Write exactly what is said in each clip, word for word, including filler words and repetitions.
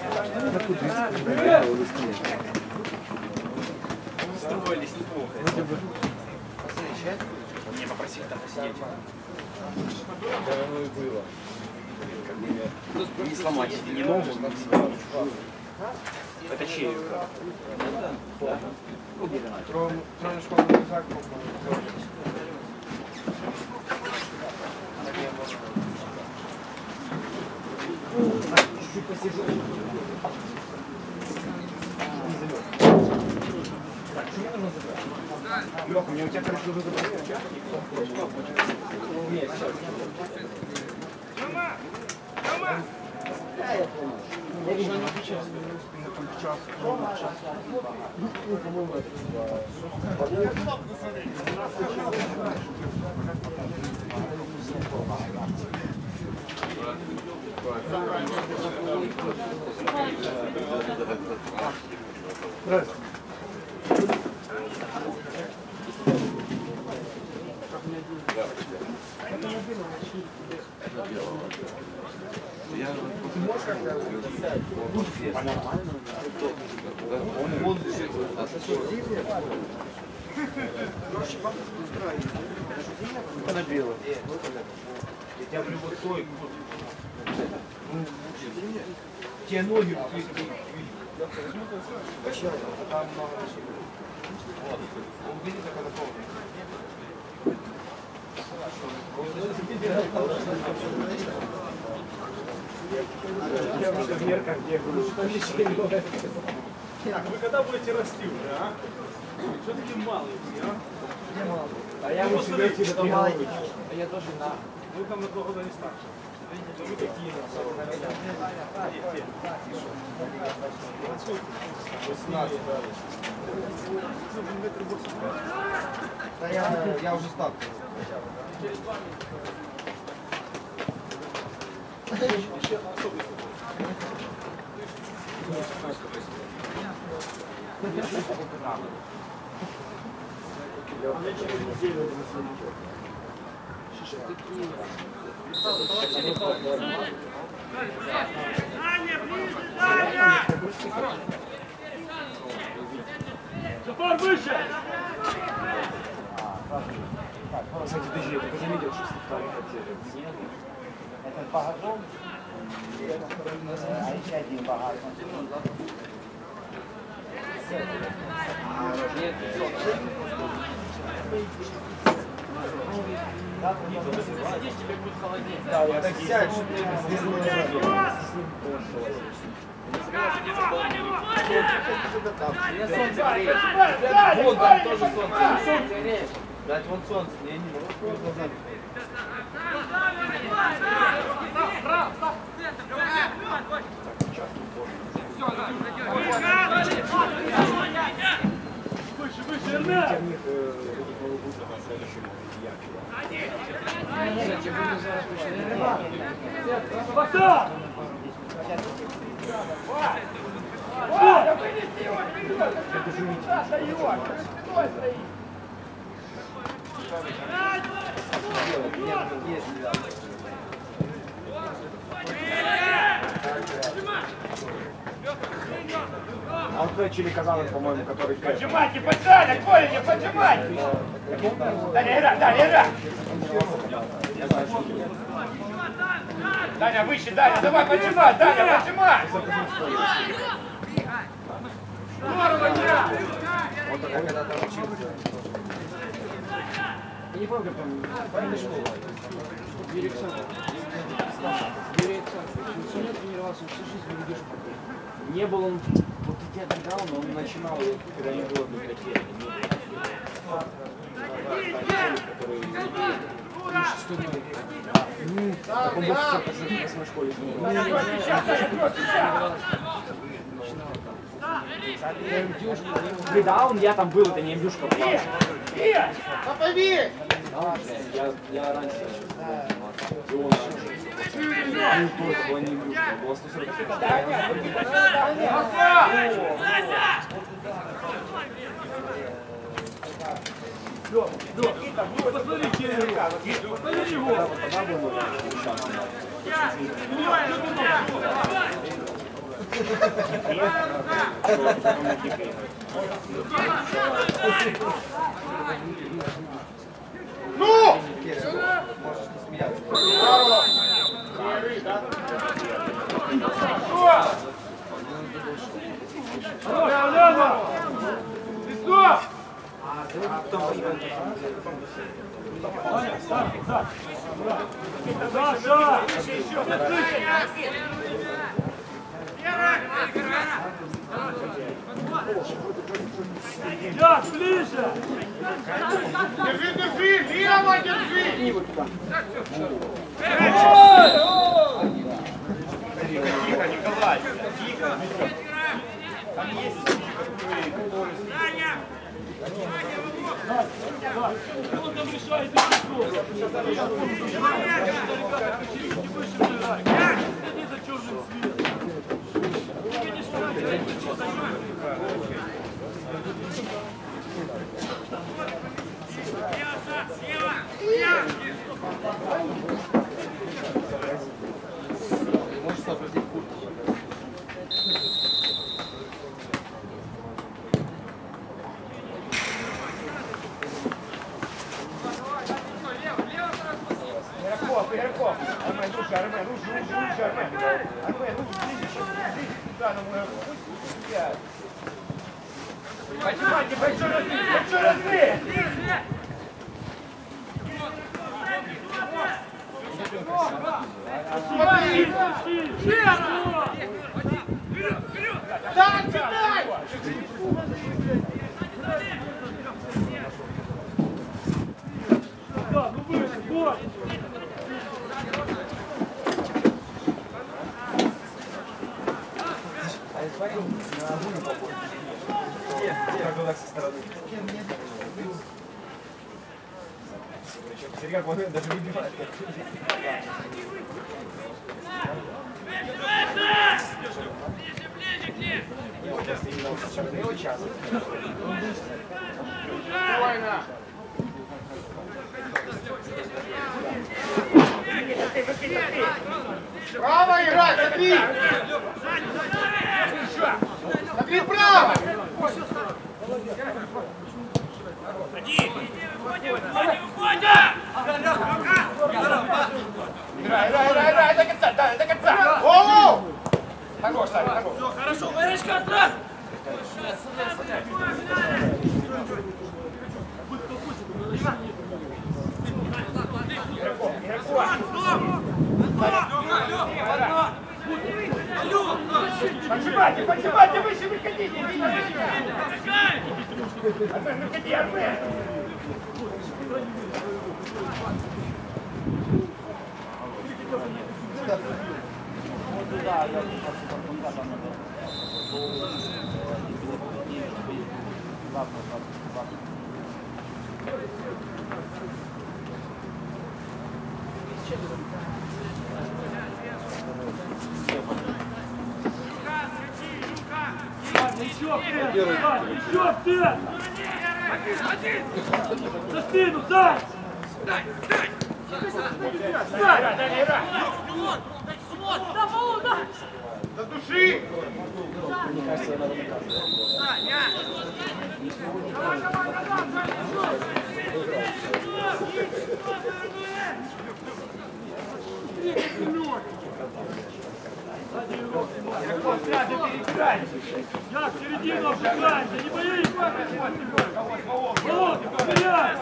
Строились неплохо. Мне попросили там посидеть. Да, оно и было. Не сломать не могут. Это чей? Чуть-чуть посижу. Так, что мне нужно забрать? Лёха, мне у тебя, короче, нужно забрать. Нет, сейчас. Рома! Да, я понял. Я вижу, она сейчас. Ну, по-моему, это здравствуйте. Набило. Я говорю, вот той, те ноги. Там много вещей. Вот. Он видит, как это полно. Так, вы когда будете расти уже, а? Что такие малые все, а? Где мало? А я вот себе это маленький. А я тоже на. Вы там на два года не старше. Но вы такие восемнадцать. Да я, я уже стал. Запор выше! Кстати, подожди, я только заметил, что стали хотели. Это багажом, а еще один багаж. Сидишь, тебе будет холоднее. Да, я так сядь, что ты здесь не лежал. Я солнце греет. Вон там тоже солнце. Солнце греет. Дать вон солнце, я не могу глазами. Выше, выше, Эрнест! Спасай! А вот Пэтчили казалось, по-моему, который... Поджимайте, поджали, отволи, не поджимайте! Даня, игра, Даня, игра! Даня, выше, Даня, давай, поджимай, Даня, поджимай! Здорово, игра! Он такой когда-то учился. Я не помню, как он... Помнишь школу? Юрий Александрович. Юрий Александрович. Он все лет тренировался, он всю жизнь ведешь такой. Не был он... Вот я тогда он, он начинал, когда не было библиотеки. Ну, так он был в восьмой школе. Да, он, я там был, это не МДЮшка была. Попови! Я, я раньше и он ну, тоже была не МДЮшка, была сто сорок пять. Лёх, Лёх, ну посмотри через рука, посмотри его. Ну! Лена, Лена! Листов! Саша! Я, ближе! Держи, держи! Лево держи! Тихо, тихо, Николай! Тихо! Там есть которые... Он там решает не за черным цветом. Можешь сообразить куртку. Игроков, игроков! Армен, лучше, Армен, лучше, лучше, лучше, Армен! Армен, лучше, ближе, ближе сюда, на мой путь. Поднимайте, большой разрыв, большой разрыв! Смотри! Да, отсюда! Да, ну выше, вот! Серега, он даже выбивает. Право играть, смотри! Смотри право! Играй, играй, играй, играй, до конца, да, до конца! Голову! Хорош, Саша, хорош. Все, хорошо, Варежка, раз! Поджимайте, поджимайте, выше выходите! Армен, выходи, Армен! Еще ты! Еще ты! За спину, дай! Дай, дай! Играй, дай, играй! До души! Игроков сразу переиграй! Я в середину обжигайся, не боись! Вот, вперед!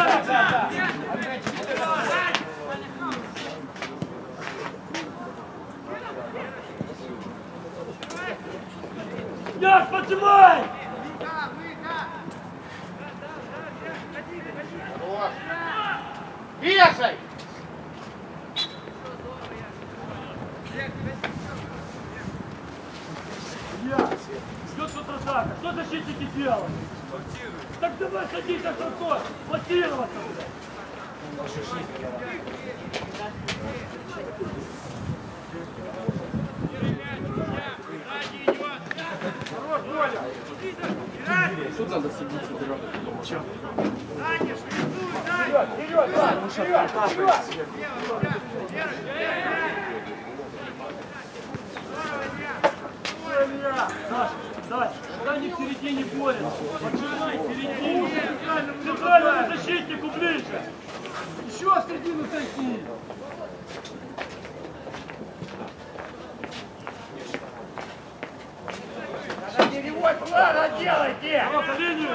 Яш, поджимай! Вешай! Идет контратака. Что защитники делают? Так давай садись на шаркой. Блокироваться. Хорош, Коля! Тут надо садиться драться. Чем? Вперед, вперед, Влад, вперед, вперед! Саша, Саша, когда они в середине борются, поджимай в середине. Центральному защитнику ближе. Еще в середину зайти. Надо перевод плана делайте! Давай по линию.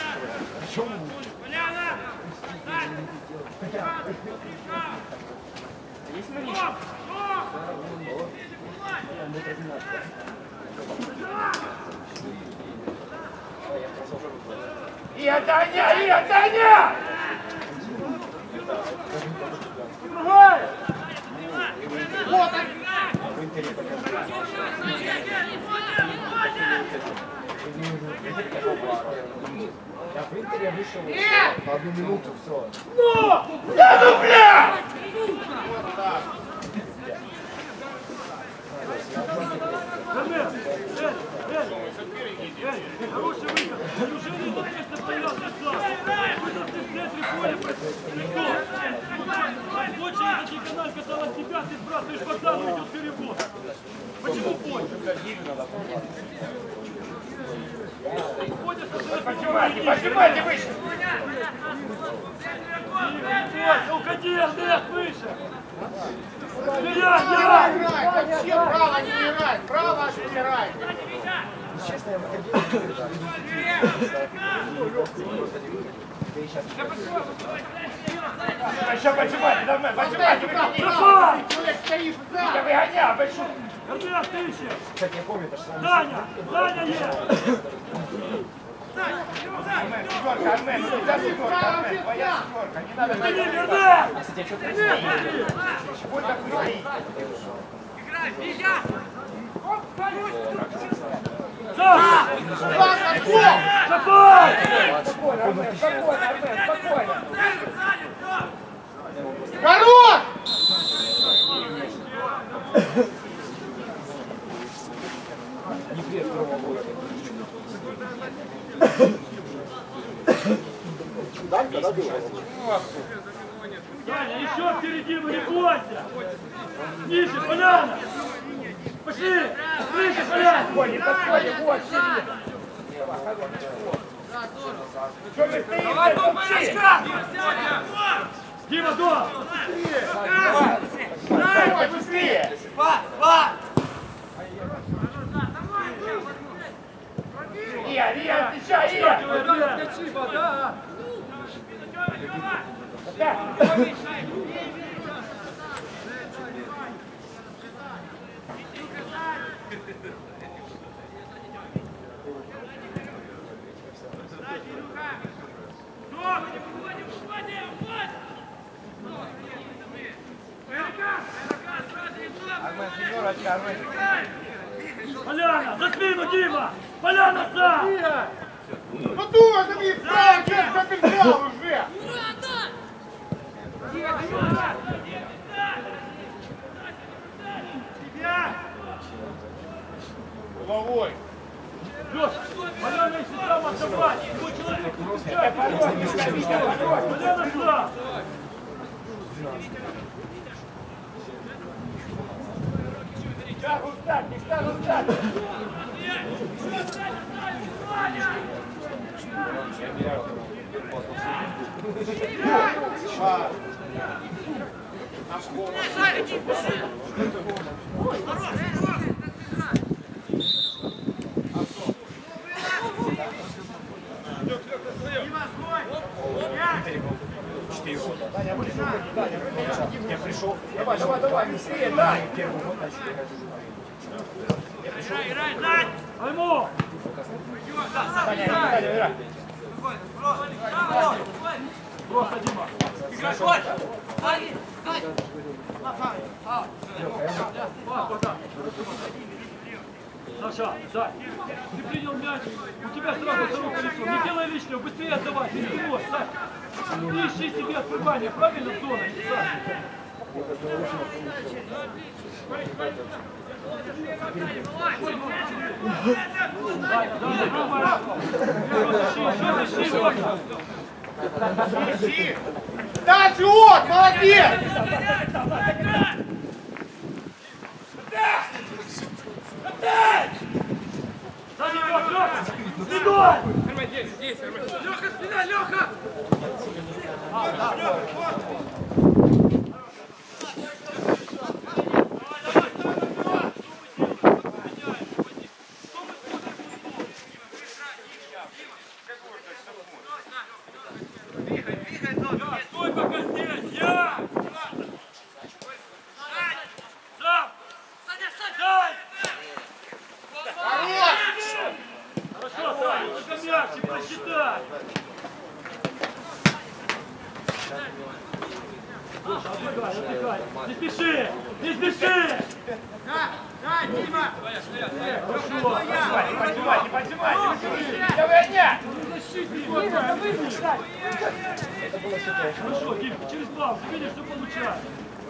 Ия, Таня! Ия, Таня! Давай. Вот он! Я в Интере вышел на одну минуту, все. Да ну бля! Замер. Эй, эй, эй, хороший выход. Неужели он честно стоял сам? Выход ты в центре поля. Больше из этих канал касалось тебя, ты сбрасываешь базар, идет перевод. Почему понял? Поджимайте, поджимайте выше! Уходи, Андреас, выше! Стреляй, я! Вообще право не играй! Право аж не играй! Честно, я выходил. Еще поджимайте, давай, поджимайте, выходи! Давай! Человек стоишь сзади! Я выгонял, большой! Андреас, ты еще! Кстати, я помню, это же сами. Даня! Даня есть! Армен, семерка, Армен, ну тебя семерка, Армен, твоя семерка, не надо Гони, так. Верде! Кстати, я что-то не знаю. Вот так выходи. Саша! Давай! Шапай! Спокойно, Армен, спокойно, Армен, спокойно. Хорош! Не две второго года. Данька, да, был? Даня, еще в середину, не бойся! Ниже, поляна! Пошли! Выше, поляна! Подходи, подходи, вот, сиди. Что мы стоим? Давай, Молчи! Дима, до! Давай, быстрее! Два, два! Ия, Ия, отвечай, Ия! Да. Армен, семерочка, Армен. Поляна, за спину, Дима! Поляна, сам! Ну дура, забей вправо, что ты взял уже? Головой. Лёш, поляна, если сам отобрать, твой человек не пускай! Поляна, сам! Да, Густав, не ста, Густав. Я пришел. Давай, давай, давай, быстрее, дай. Первый год начал играть. Играй, играй, играй! Айму! Таня, Таня, играй. Просто, Дима! Играй, Коль! Дай! Дай! Саша, Сань, ты принял мяч, у тебя сразу второе колесо, не делай лишнего, быстрее отдавай, не спиной, Сань. Ты ищи себе открывание, правильно, в зоне, Сань? Дай, дай, думай. Еще ищи, можно. Ищи. Да, вот, молодец. Стой! Леха, спина, Леха! Стой пока здесь! Я! Сам! Дай! Хорошо, Саня, только мягче просчитай! Слушай, отдыхай, отдыхай! Не спеши! Не спеши! Дай, Дима! Хорошо! Не поднимай, не поднимай, не давай, нет! Хорошо, Дим, через бал, ты видишь, что получается.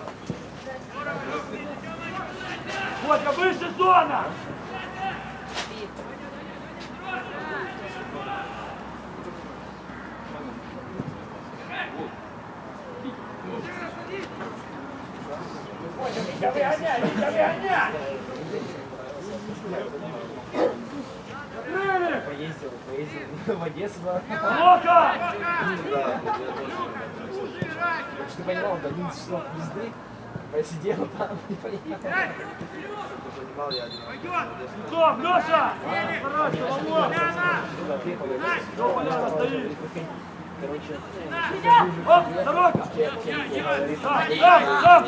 Водка, выше зона! Витя, выгоняй, Витя, выгоняй! Рынок! Поездил, поездил в Одессу. Лока! Чтобы ты понимал, до одиннадцати часов езды просидел там и поехал. Стоп, Леша! Старайся, ломок! Что поляна стоит? Короче, Оп, сорока! Сам, сам, сам!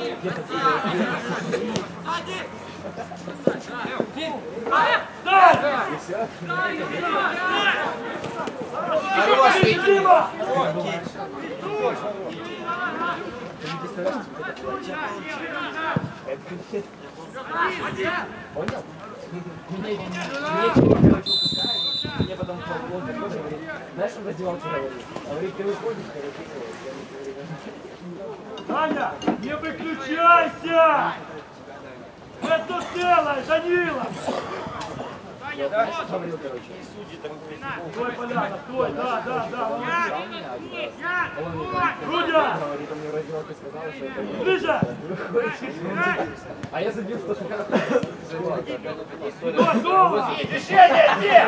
Дай! Хороший! Дима! ты не представляешь, сколько это платье? Это конфет. Понял? Мне, мне короче, выпускают, мне потом он такой говорит, знаешь, он раздевался, говорит, говорит, ты выходишь, короче, Таня, не выключайся! Это целое, Данила! я знаешь, что говорил, короче. Стой, Поляна, стой, да, да, да, молодец. Рудя! Говорит, он мне в раздевалке сказал, что это... Ближе! А я забил сто раз. Стой, дома! Движение, где?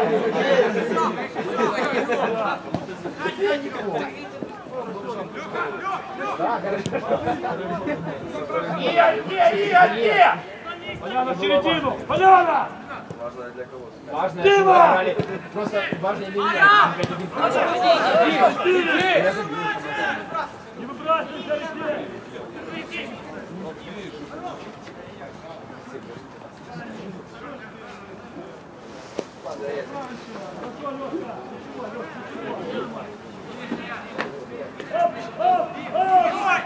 Да, хорошо. И где, и где? Поляна в середину! Поляна! Важно, Дима! чтобы играли. Просто важно или нет. Быстрее! Не выбрасывайся, Алексей! Оп, оп, оп!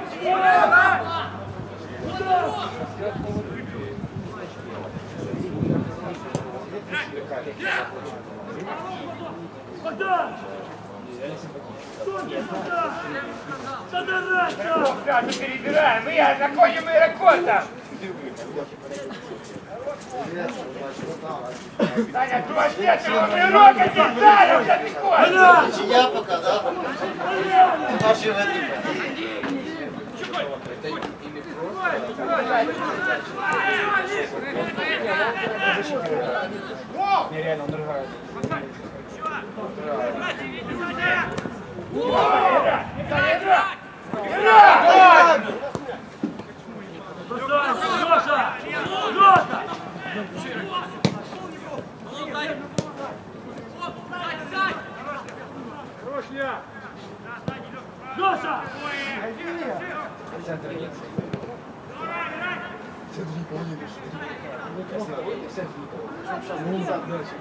Богдан! Что ты сюда? Задорайся! Сразу перебираем, и я находим Иракота. Саня, ты отец, его урока здесь, Саня, уже ты ходишь. Я пока, да? Наши в этом. Нереально, он рыгает. Леша! Леша! Леша! Центр нет. Центр никого не решит. Центр никого. Ну, так дальше.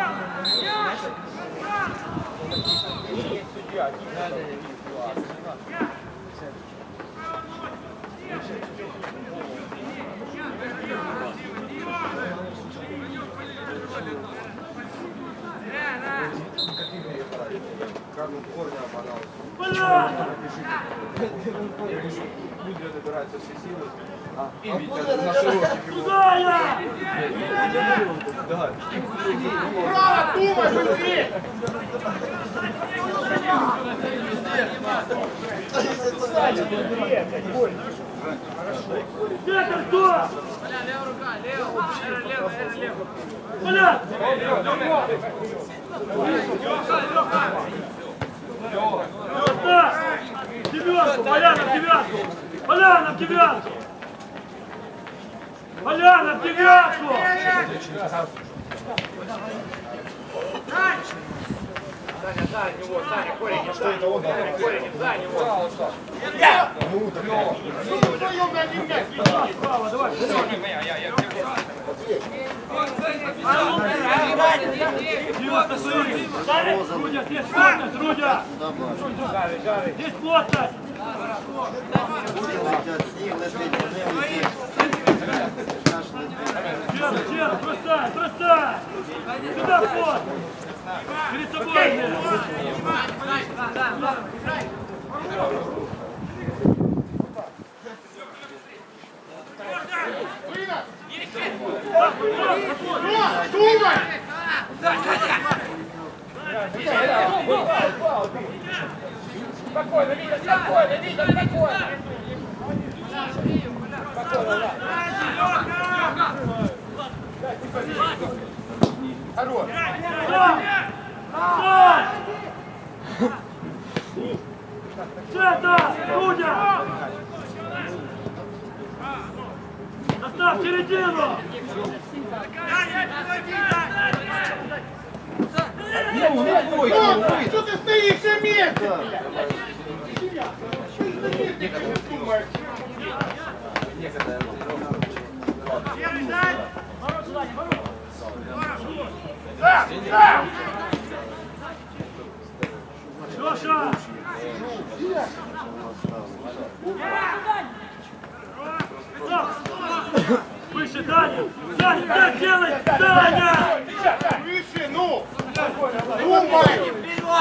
Как он корня опадал. Бля! Люди добираются все силы. А, и Витя на широких его. Куда я? Да. Право, думай, быстрее. Саня, быстрее, блядь, больно. Центр кто? Левая рука, левая, левая, левая. Бля! Поставь! Девятку! Поляна в девятку! Поляна в девятку! Поляна в девятку! Саня, за него, Саня, корень, что это он? Корень, за него. Справа, давай! Девятка, стоит! Рудя, здесь плотность, Рудя! Здесь плотность! Чер, чер, бросай, бросай! Сюда вход! Перед собой! Спокойно, Витя, спокойно, Витя, спокойно. Хорош. Центр! Рудя! Оставь середину! Что ты стоишь на месте? Леша! Выше, Даня! Даня, как делать? Даня! Выше, ну! Думай!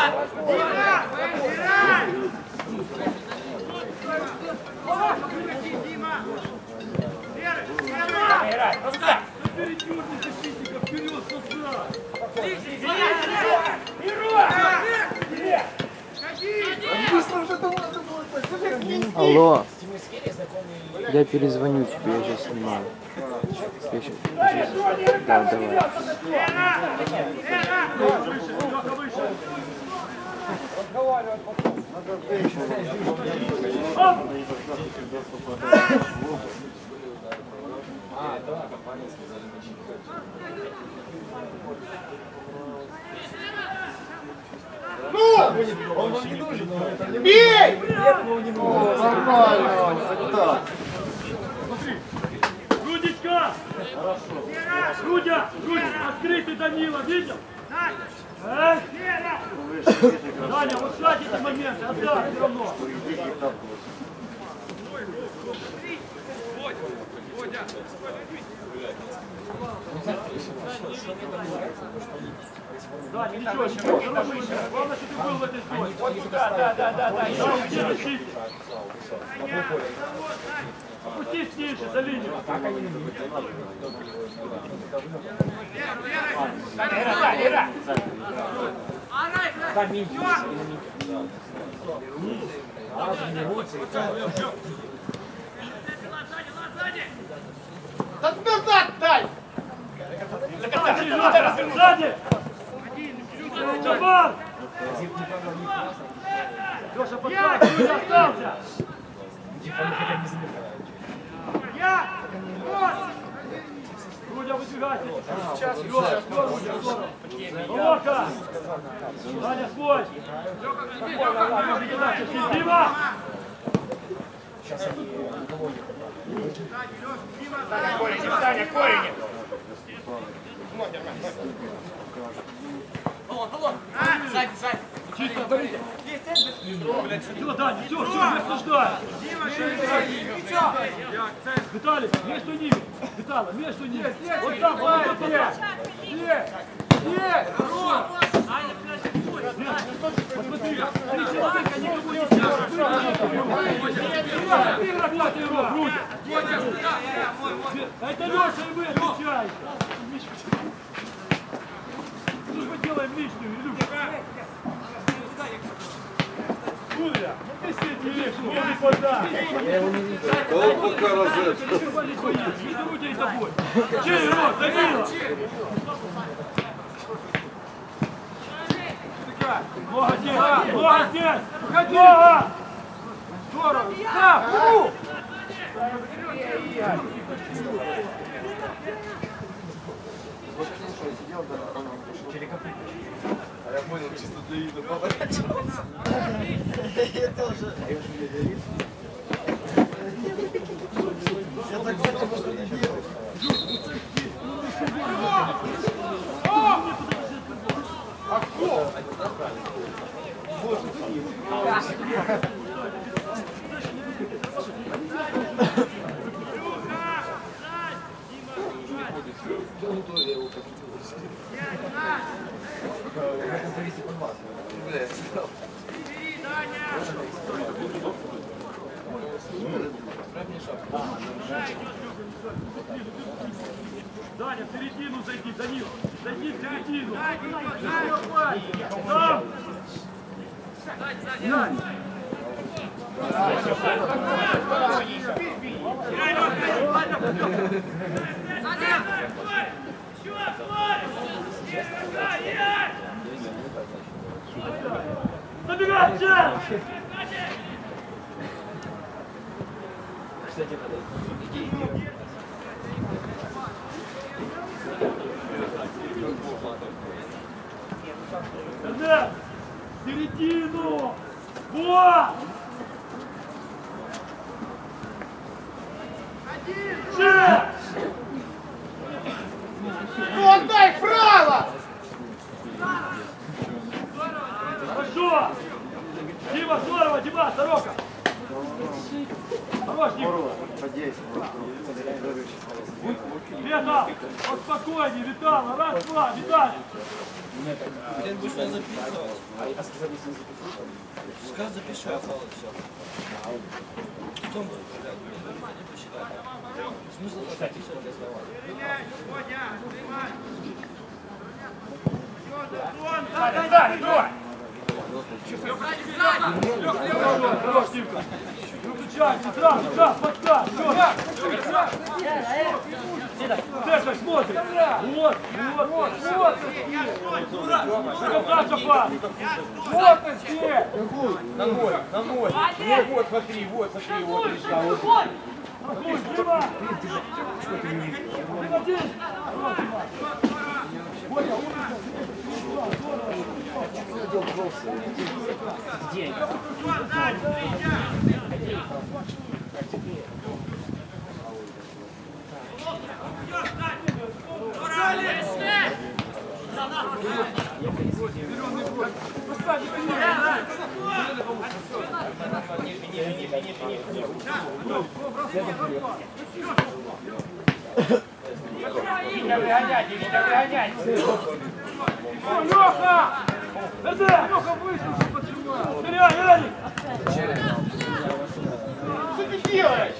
Алло. Я перезвоню тебе, я сейчас снимаю. Я сейчас, я сейчас... Да, давай. Ну! Бей! Нормально, Рудичка! Рудя! Рудя! Открытый Данила, видел? Эй! Даня, вот сзади эти моменты, отдай все равно. Да, ничего, ничего, хороший. Главное, что ты был в этой зоне. Вот туда, да, да, да, да. Еще защите. Опустись ниже, за линию. Ира, Ира. Да назад дай! Сзади! Чабан! Леша, подсказывай, Юля остался! Я! Рудя, выдвигайся! Леша, скоро, Рудя, скоро! Лока! Даня, свой! Дима! Саня, корень, Саня, корень! Сзади, сзади. Чисто, борите! Все, Даня, все, все, не осуждай! Виталий, между ними! Виталий, между ними! Вот там, вот там, вот там! Посмотри, три человека никого не сдержат! Ты работай его, Рудя! Это Леша и вы отвечаете! Что же мы делаем лишнюю, Илюша? Юля, ну ты сидишь, иди подай! Да он пока розет. Между Рудей и тобой! Чей рот, Данила! Нога здесь! Нога здесь! Уходи! Нога! Здорово! Да! Ну! А я понял, чисто для вида поворачивался. Я тоже. Я так понял, что не делал. А кто? Даня, в середину зайди, Данил! Зайди в середину! Сам! Даня! Забегай, Ча! Кстати, подойди. Да! В середину! Вот! Ча! Ну отдай право! Хорошо! Дима, здорово, Дима, Сорока! Хорош, Дима! Вета, поспокойнее, Витала, раз, два, Виталий! Ты будешь меня записывать? Пускай запишу. Потом, блядь, не посчитать. Смысл записывать для слова? Сзади, сзади, давай! Хорош, Димка! Выключайся, сразу, шаг, подкат, Цеша, смотри! Вот, вот, вот, вот! Закопаться, пас! Вот ты здесь! На ноль, на ноль! Нет, вот, смотри, вот, смотри, вот, решка, вот. Проходи, Дима! Один! Боря, Где? Не выгонять, не выгонять! Леха! Это! Леха вышел, почему? Вперед, Ярик! Что ты делаешь?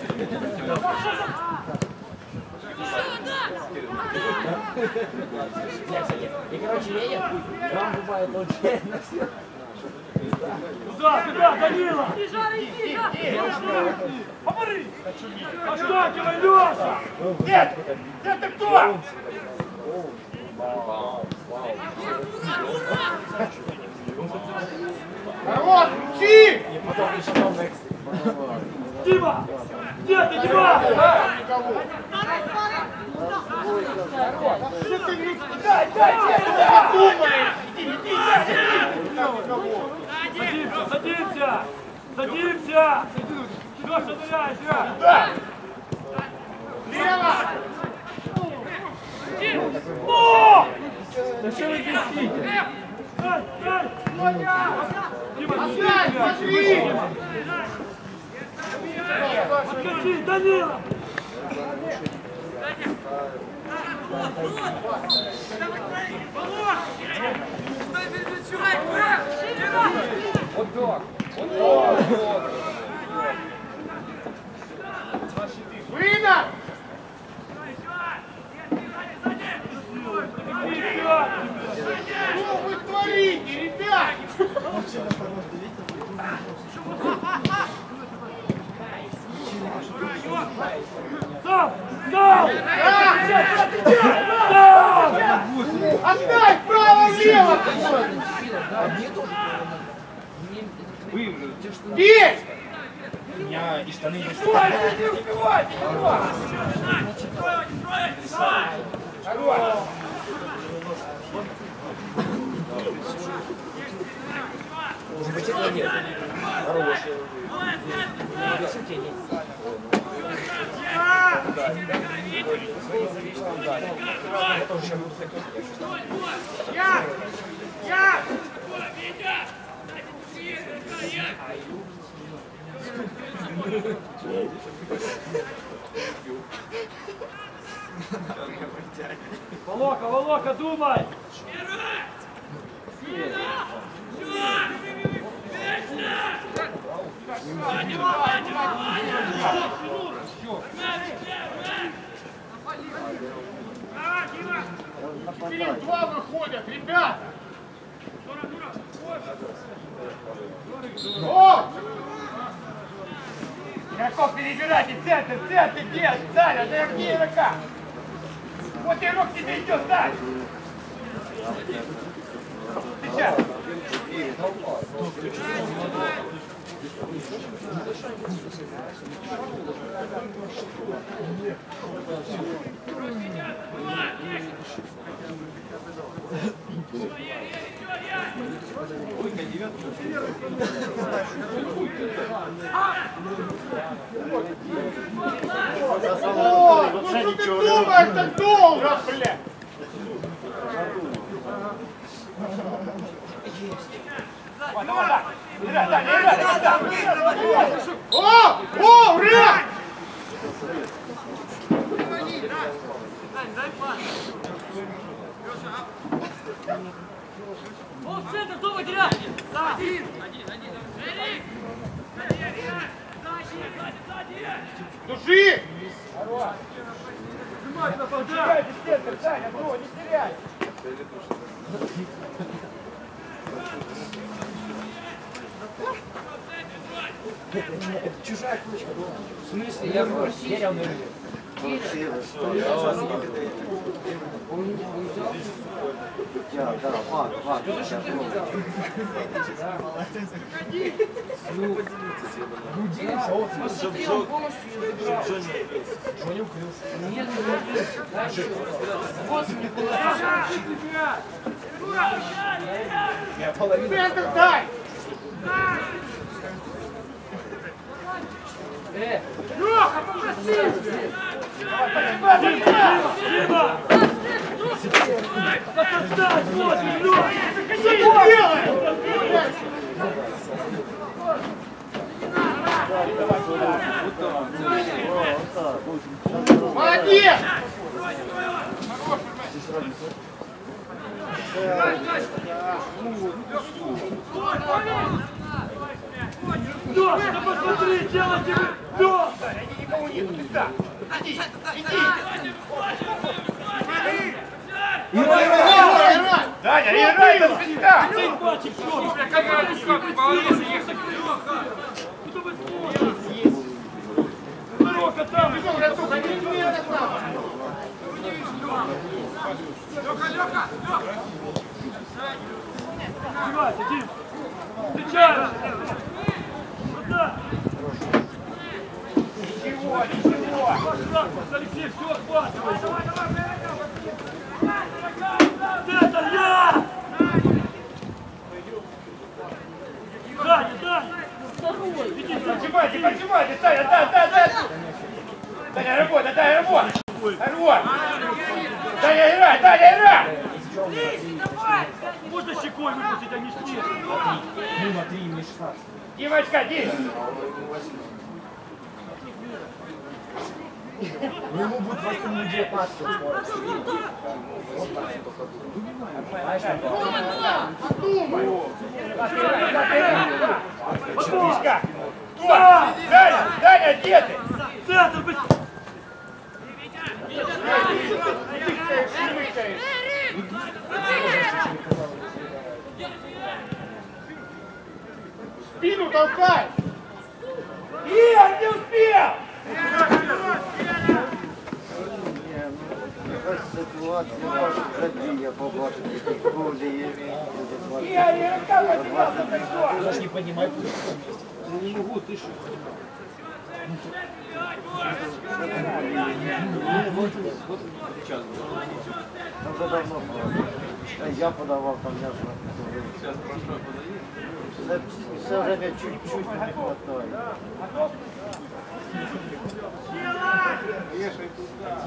И, короче, едет, вам бывает случайно все. Туда, туда, Данила! Помори! Отскакивай, Леша! Нет! Нет, ты кто? Народ, учи! Дима! Где ты, Дима? Что ты не... Дай, дай, дай, дай, думай! Иди, иди, иди! Садимся, садимся! Садимся! Леша, ныряйся! Да! Лево! О! Да что вы кричите? Дай, дай! Дима, Отдай, смотри! откати, Данила! Выно! Что вы творите, ребят? Сам! Сам! Сам! Отдай право-влево! Выиграли. Те, что Есть! у меня и штаны есть. Ой, не убивайте его! Хорош! Животика нет. Хорош. Высоте нет. Я тоже сейчас буду хотеть. Я! Я! Волока, Волока, думай! Четыре в два выходят, ребята! О! Игроков перебирайте, центр, центр, где? Саня, да где игрока? Вот игрок тебе идет, Саня! Сейчас! О, ну что ты думаешь так долго, блядь? Вот, давай, так. Играй, Даня, играй, играй, Даня. О, о, ура! О, в центр, кто выделяет? Один! Один, один. Души! Не теряйте центр, Саня, бро, не теряй! Это чужая книжка была. В смысле? Я в Сирия, он Да, да, ладно, ладно. Будемся, вот, посмотри, он полностью ее забрал. Жоня укрылся. Нет, не укрылся. Дальше. Вот мне я половину. Центр дай! Э, Леха, попроси! Давай, поднимай, поднимай! Отстань, вот, Лёха! Что ты делаешь? Молодец! Лёха, да посмотри, делайте вы! Лёха! Никого нет, ты сам! Иди, иди! Даня, играй до свинка! Ты мальчик, Лёха! Какая рука по половине ехать? Лёха! Куда вы смотрите? Лёха, там! Леха, не это самое! Лёха, Лёха! Лёха! Сбивайся, Дим! Встречай! Сюда! Ничего, ничего! Алексей, все, отхватывай! Это я! Даня, Даня! Поджимайте, поджимайте, Саня, да, да, да! Даня, работа, Даня, работа! Рвот! Даня, играй, Даня, играй! Можно щекой выпустить, а не снежно? мимо три, мне шестнадцать. Димочка, Дим! Ну, ему будет восемь, девятнадцать. Подумай! Так, играй, так, играй! Мишка! Даня, Даня, где ты? Центр, быстрее! Мыкаешь, мыкаешь! Спину толкай! Ир, не успел! якась ситуація, може вже я побачив, які кулі є. Я не рассказывай, Даже не понимаю, куда в месте. Ну не могу, ты что? Вот, вот сейчас. Там вже давно було. Я подавав, там я ж. Сейчас прошу, подаешь. Все, все время чуть-чуть не хватает. Ешь и туда.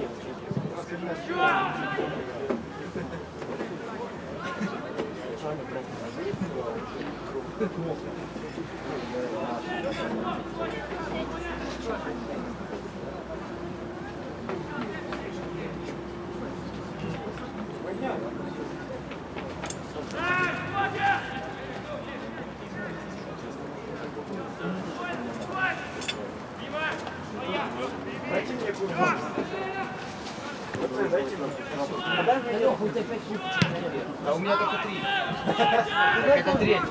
Дайте мне курс. Дайте мне. Лёха, у тебя пять курточек, наверное. А у меня только три. Это треть.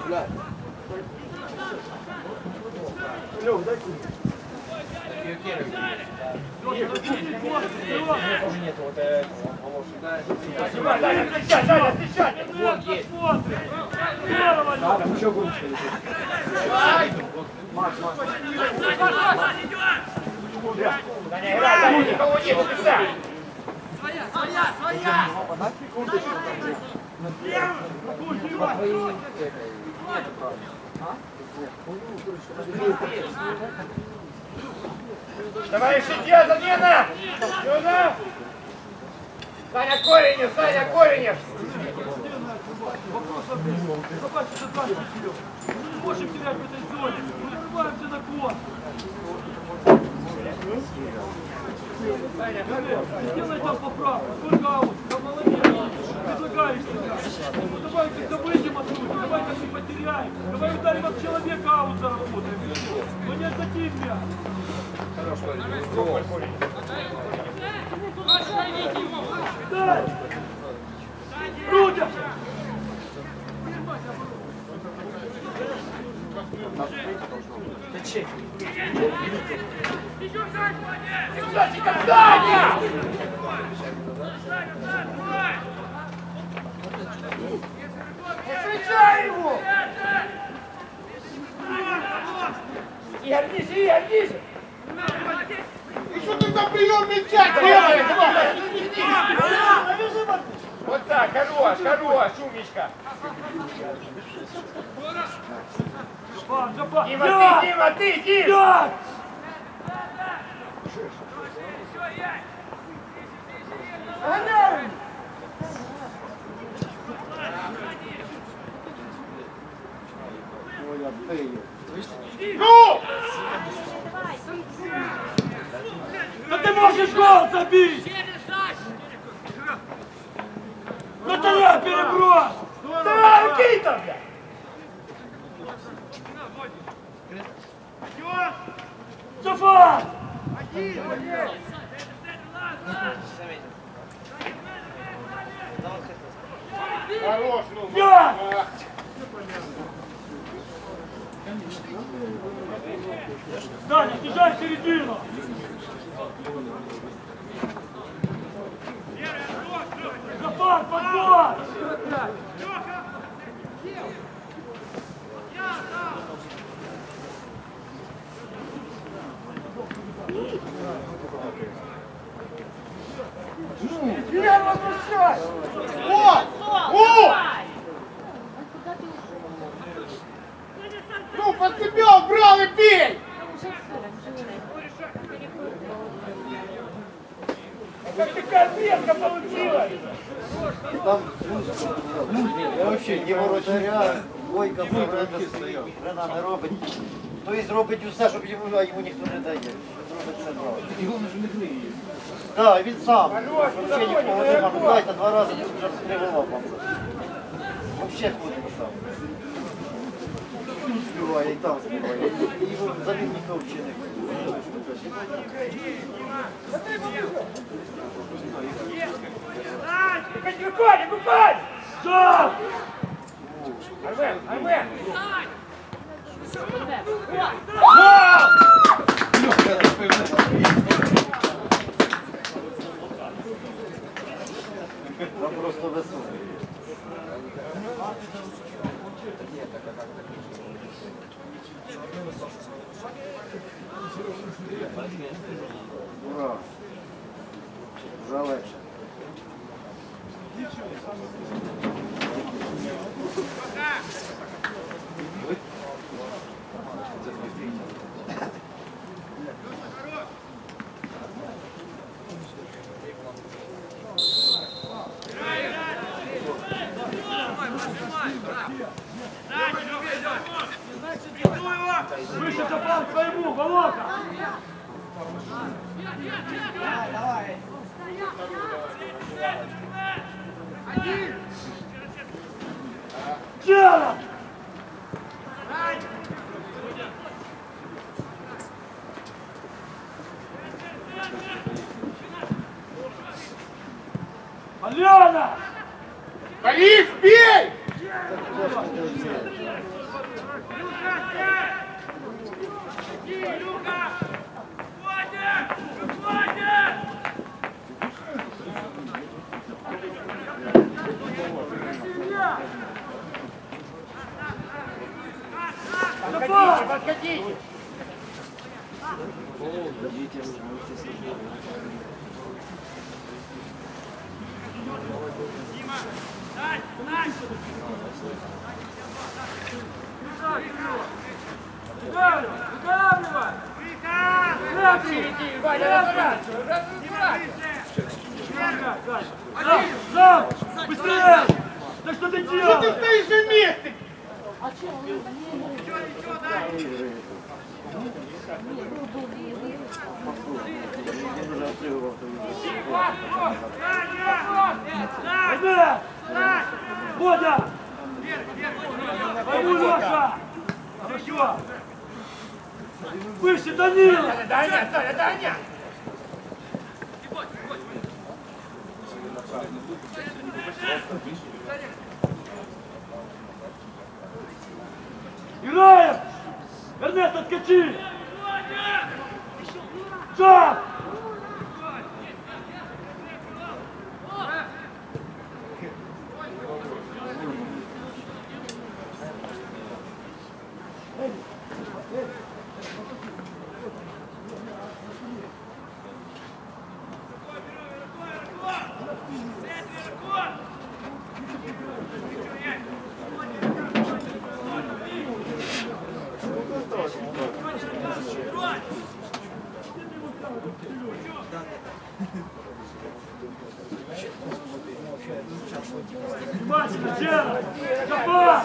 Лёх, дай курточку. Тоже нету вот этого помощника. Даня, встречай, Даня, встречай! Вот есть. Здорово, Да, там еще курточка лежит. Макс, Макс. Даня, играй, Даня, никого нет, встречай! По твоей этой. Нету, правда. А? Давай, сидя, замена! Сюда! Саня Коренев, Саня Коренев! Собаки заканчивают ее. Мы не можем терять в этой зоне. Мы вырываемся на кон. Сделай там поправку. Сколько аут? Да молодец. Предлагаешь себя. Ну давай как-то выйдем оттуда. Давай как не потеряем. Давай ударим от человека аут заработаем. Но не отдадим мяч. Дай! Рудя! Да чек. Сачка, Саня! Встречай его! Игорь, ниже, Игорь, ниже! И что ты за прием мяча делаешь? Вот так, хорош, хорош, умничка! Жапан, Жапан! Дима, ты, Дима, ты, Дима! Мяч! Ой, отбей. Ну! Да ты можешь гол забить! Ну тогда переброс! Да, руки там, бля! Жапан! Хорош, ну! Мяч! Даня, снижай середину! Жапан, подбор! Илья, возвращай! О! О! Ну, под себя убрал и бей! Как такая резко получилась! Там я вообще ні воротаря, Бойка Рена не робить. Тобто зробить усе, щоб йому, а йому ніхто не дає. Зробить все правильно. Його вже не гриє. Так, він сам. Взагалі нікого нема. Ну дайте два рази, вже співував вам. Взагалі ходить сам. Тут співає, і там співає. І його замін ніхто взагалі не ходить. Выходи, выходи! Жап! Армен, Армен! Там просто весело. Ура! Вже легше. Выше забрал к своему, Волока! Дело! Алена! Борис, бей! Подходите, подходите! Сам! Быстрее! Да что ты Что делаешь? ты стоишь на месте? Возьми! Водя! Пойду, Леша! Хорошо! Выше, Данила! Даня, Саня, Даня! Играем! Эрнест, отскочи! Шаг! Внимательно, Джера! Копа!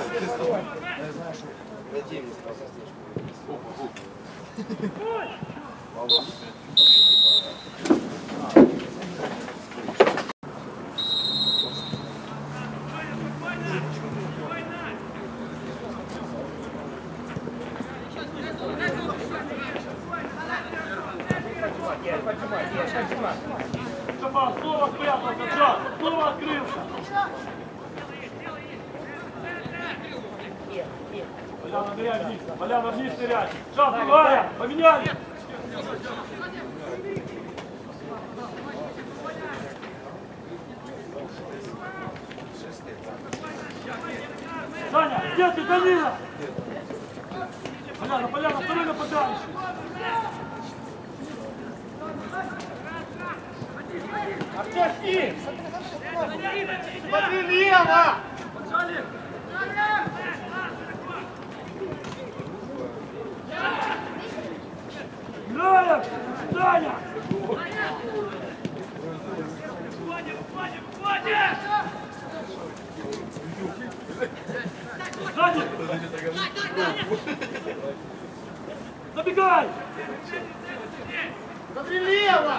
Копа, снова спрятался, Джон! Снова открылся! Поляна, ныряй вниз! Поляна, вниз ныряй! Шаг, Варя! Поменяли! Саня, где ты, Данила? Поляна, Поляна, второй нападающий! А кто с ним? Смотри лево! Играем! Саня! Сзади! Забегай! Смотри лево!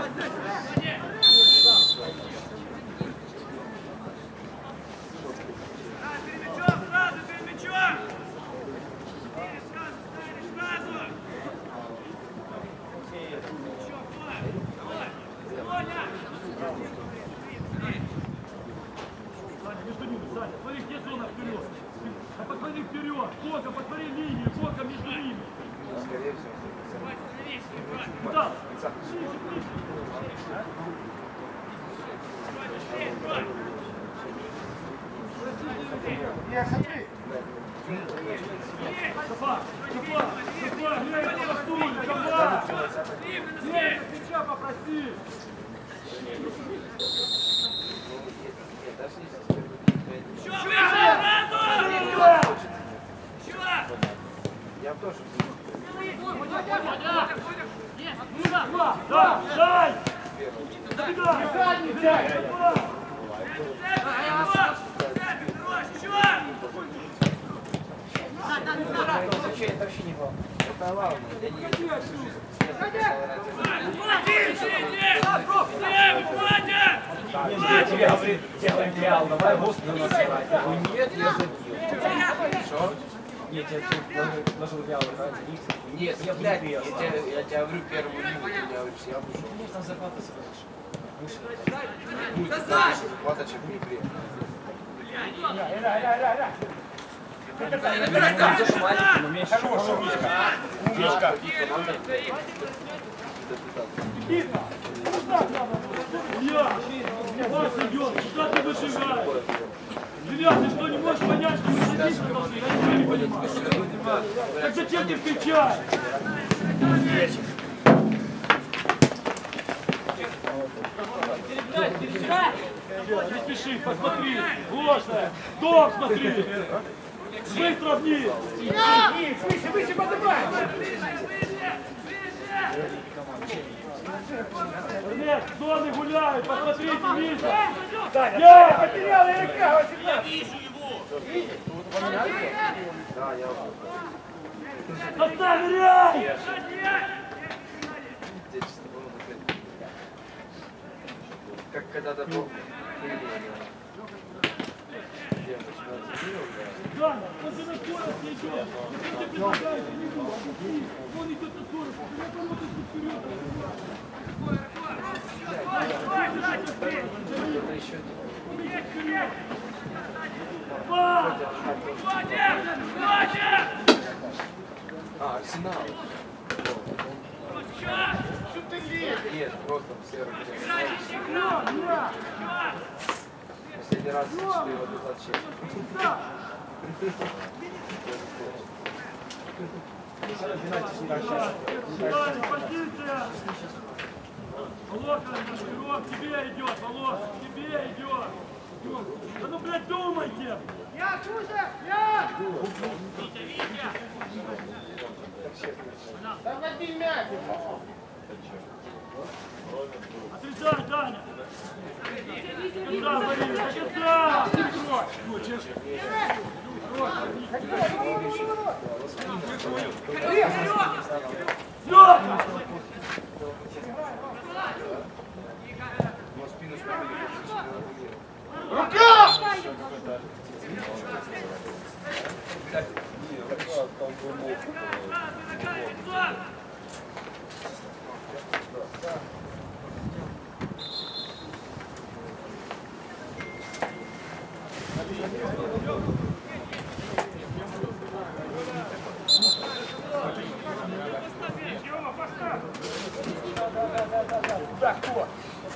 Саня, между ними, Саня, смотри, где зона вперед. А посмотри вперед, Бока, посмотри линию, Бока между ними. Куда? Ближе, ближе. Я смотри. Шафа, Шафа, Шафа, глянь, кто стулит, Шафа! Глянь, мяча попроси! Да, дай! Вообще, это вообще не главное. Это главное. Я не всю жизнь. Я тебе говорю, делай идеал, давай гост на нас играть. Я говорю, нет, я забил. Что? Нет, я тебе положил идеал играть. Нет, я, блядь, я тебе, я тебе говорю первую лигу, ты мне говоришь, я ушел. Мне там зарплата скажешь. Ну, ты знаешь, зарплата чем в Днепре. Играй, играй, играй, играй. Там тоже маленький, но меньше. Хорошо, Мишка. Мишка. Я! Вас идет! Куда ты будешь играть? Ребят, ты что, не можешь понять, что мы садись на должны? Я ничего не понимаю. Так зачем ты кричать? Не спеши, посмотри! Ложная! Дом смотри! Быстро вниз! Вниз, выше, выше поднимай. Нет, зоны гуляют, посмотрите, Миша! Даня, Я! Даня, потерял игрока, восемнадцать. Составь ряд! Как когда-то был. Даня, он же на скорость не идет! Зачем ты предлагаешь ему? Он идет на скорость, у меня кого-то тут вперед! А, Арсенал. Нет, просто все последний раз шли вот этот чек. Даня, позиция! Володя, вперед, к тебе идет, Володя, к тебе идет! Да ну, блядь, думайте! Я, слушай, я! Там один мяч. Отрезай, Даня! Конца, Борис, конца! Все! Рука! Так, кто?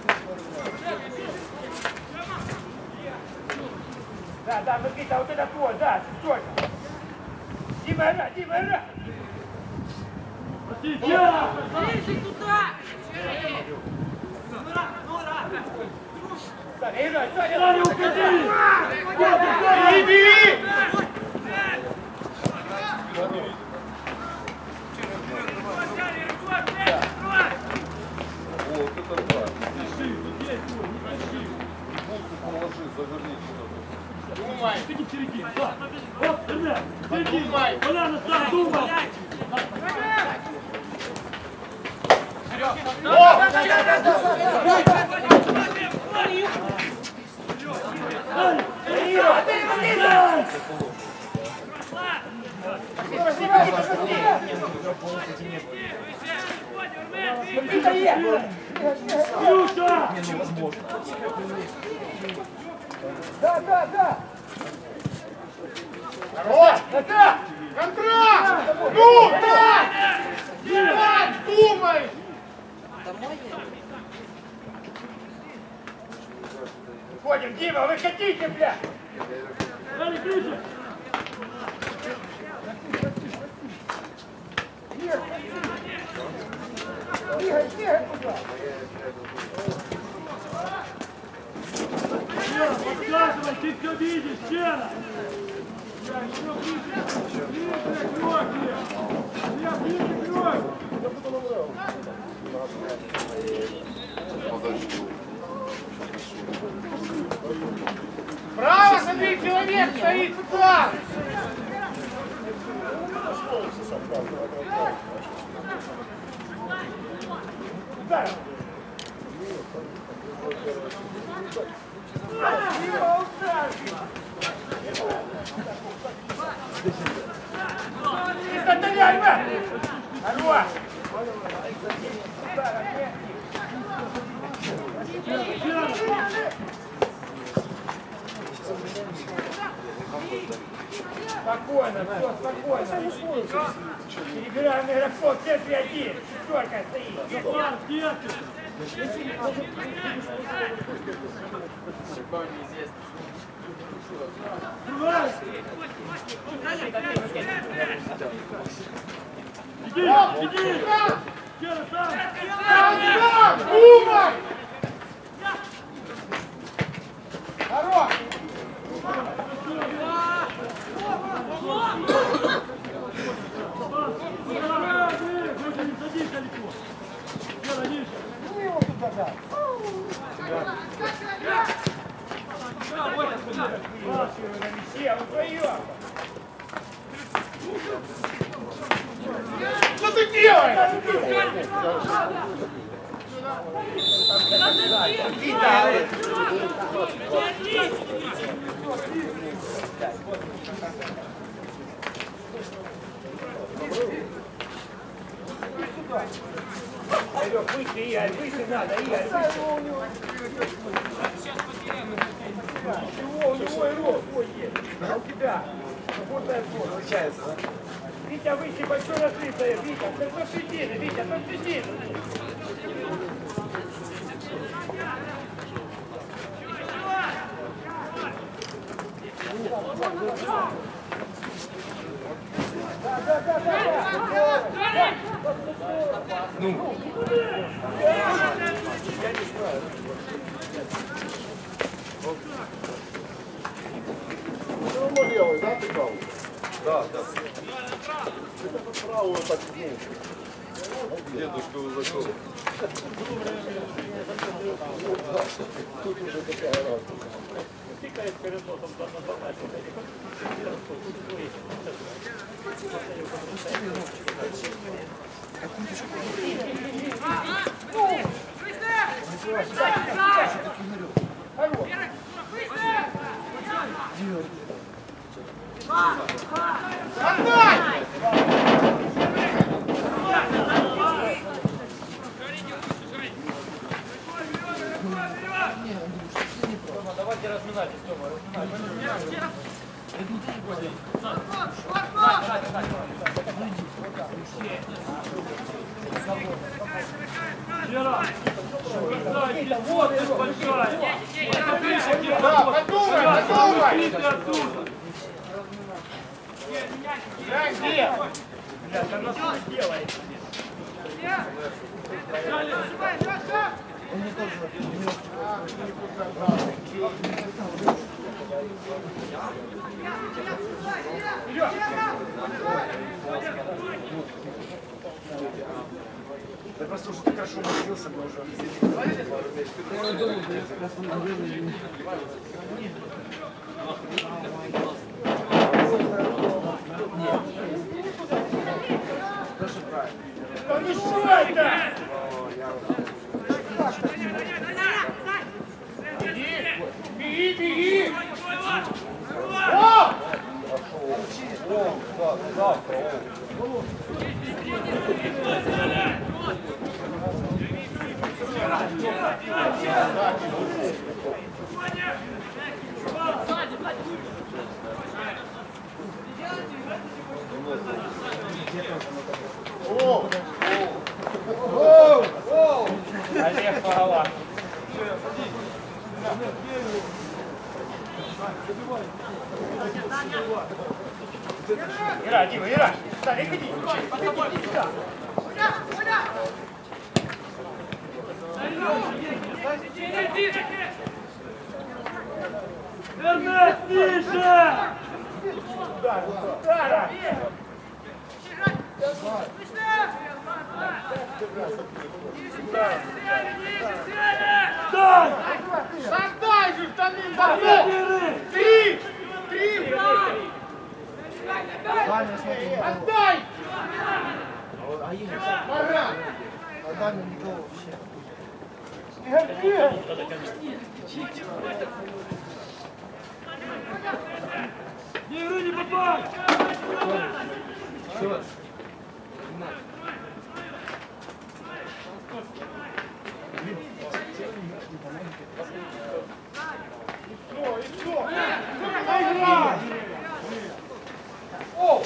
Да, да, Никита, вот это твой, да, точно. Дима, играй, Дима, играй. Сейчас! Саня, играй, Саня. Даня, уходи! Иди! Вот это да. Положи, заверни сюда. Думай. Иди в середину, да. Вот, Эрнест, середину. Думай. Поляна, сам, думай. Илюша! Да, да, да. Хорош! Это! Контракт! Ну, так! Так, думай! Уходим, Дима, выходите, бля! Дали, ближе! Бегай, бегай туда! Чера, подсказывай, ты все видишь, Чера! Я еще ближе! Ближе к Лёхе! Я ближе к Лёхе! Право, смотри, человек стоит сюда! Удар! Не стреляй, бля! Хорош! Спокойно, все, спокойно. Перебираем игроков, все три один. Четверка стоит. Захар, где ты? Давай! Иди, иди! Чера, сам! Сам, Бума! Хорош! Садись далеко! Чера, ниже! Ну его туда дай. На мяче, он вдвоем. Что ты делаешь? Игорь, выше, Игорь, выше надо, Игорь, выше. Чего? У него и рост свой есть. А у тебя? Работает рост. Получается, да? Витя, выше, большой разрыв дает. Витя, ты посредине, Витя, посредине. Да, да, да, да, да. Ну. Я не знаю. Что мы делаем, да, ты правый? Да, да. Это правую так меньше. Дедушка высоко. Тут уже такая разница. Тикает перед носом на задачу. Давайте разминайтесь, Тёма, разминайтесь. Чера! Красавица, вот ты большая! Да, подумай, подумай. Иди оттуда! Играй где? Блядь, она что делает? Да просто уже так хорошо научился, мы уже Да ну что это? Беги, беги! О! Олег Павлов. Садись. Играй, Дима, играй. Стань, иди. Эрнест, тише! Удар, удар. Стой! Отдай же штаны! Бери! Три! Три! Отдай! Пора! Отдай мне никого вообще. Не игры, не попал! Все. О!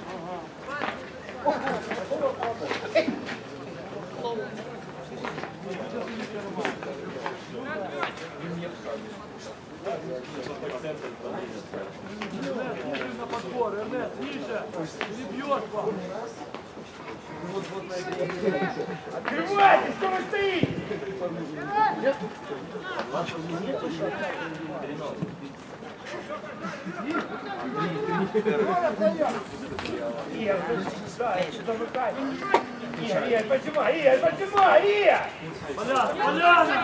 На подбор, Эрнест, ниже! Перебьет вам! Открывайте, что вы стоите? Ия, да, еще замыкай. Ия, Ия, поднимай, Ия, поднимай, Ия! Поляна, Поляна!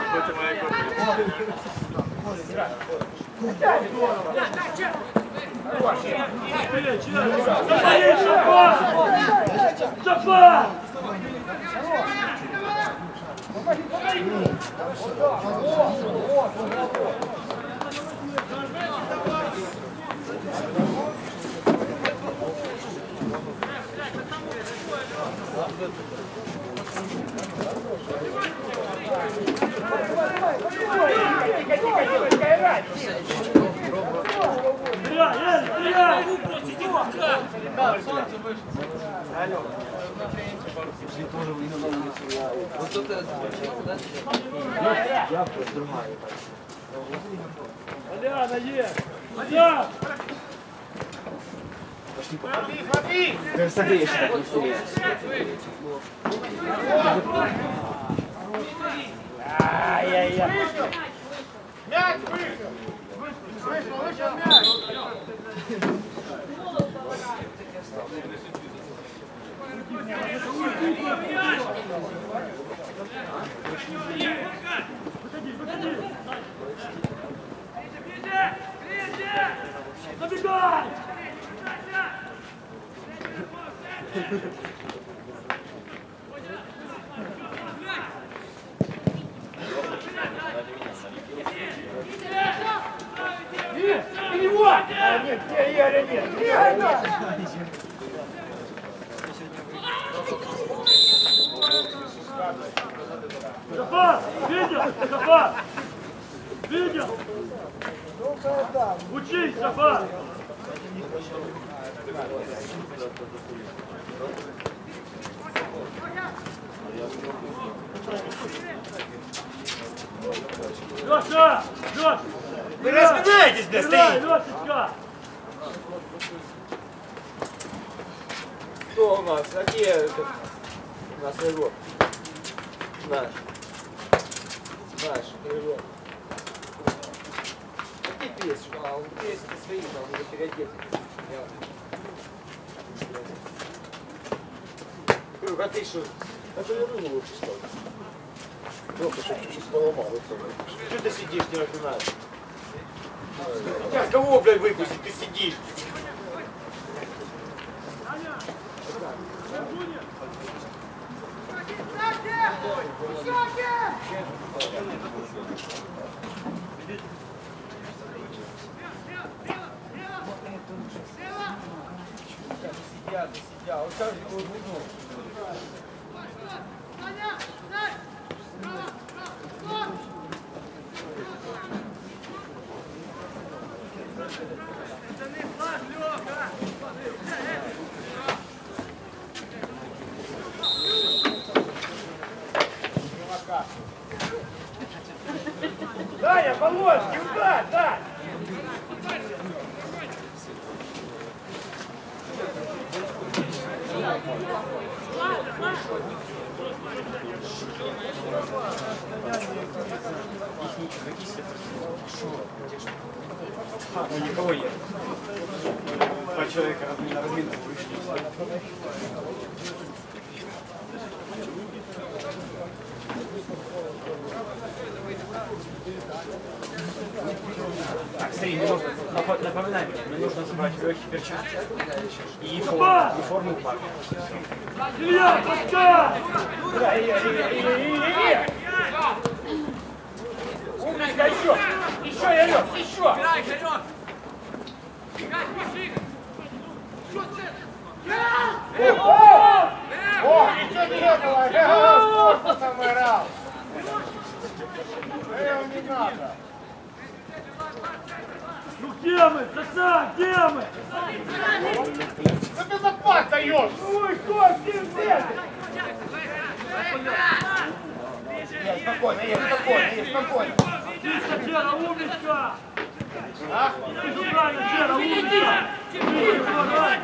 Заболей, Шафа! Шафа! Тихо, тихо, девочка, играй! Стреляй, Эль, стреляй! Поляна, есть! Поляна! Смотри, смотри! Ты согреешься так быстрее. Ай-яй-яй! Мяч вышел! Вышел, вышел мяч! Забегай! Перевод! А, нет, где Яля, нет! Где она? Шафа! Видел? Шафа! Видел? Учись, Шафа! Леша! Леша! Вы разбегаетесь, блядь, Играй, стоите! Лешечка! Кто у нас? Какие это, у нас игрок? Наш. Наш игрок. Какие песни? А, он песни свои, там уже переодеты. Говорю, а ты что? Это я думаю лучше стал. Просто чтобы чуть-чуть поломал. Что ты сидишь, не начинаешь? Сейчас кого, блядь, выпустить? Ты сидишь. Сидят, сидят. Вот так же его выгнул. Даня, Полонский, удар, да! Ну, никого нет. Два человека на разминку вышли. Так, смотри, мне нужно, напоминай мне, мне нужно собрать легкие перчатки и форму, и форму парка. Илья, пускай! Да, Илья, Илья, Илья, Илья, Илья! Умничка, еще! Еще, Ярек, еще! О, о, ничего не было, я в корпусом играл. Эй, не надо. Ну где мы? Саса, где мы? Ну ты запас даешь! Ой, что, где здесь? Нет, спокойно, нет, спокойно, нет, спокойно. Тише, Джера, умничка! А? Ты же правильно, Джера, умничка! Тише, давай!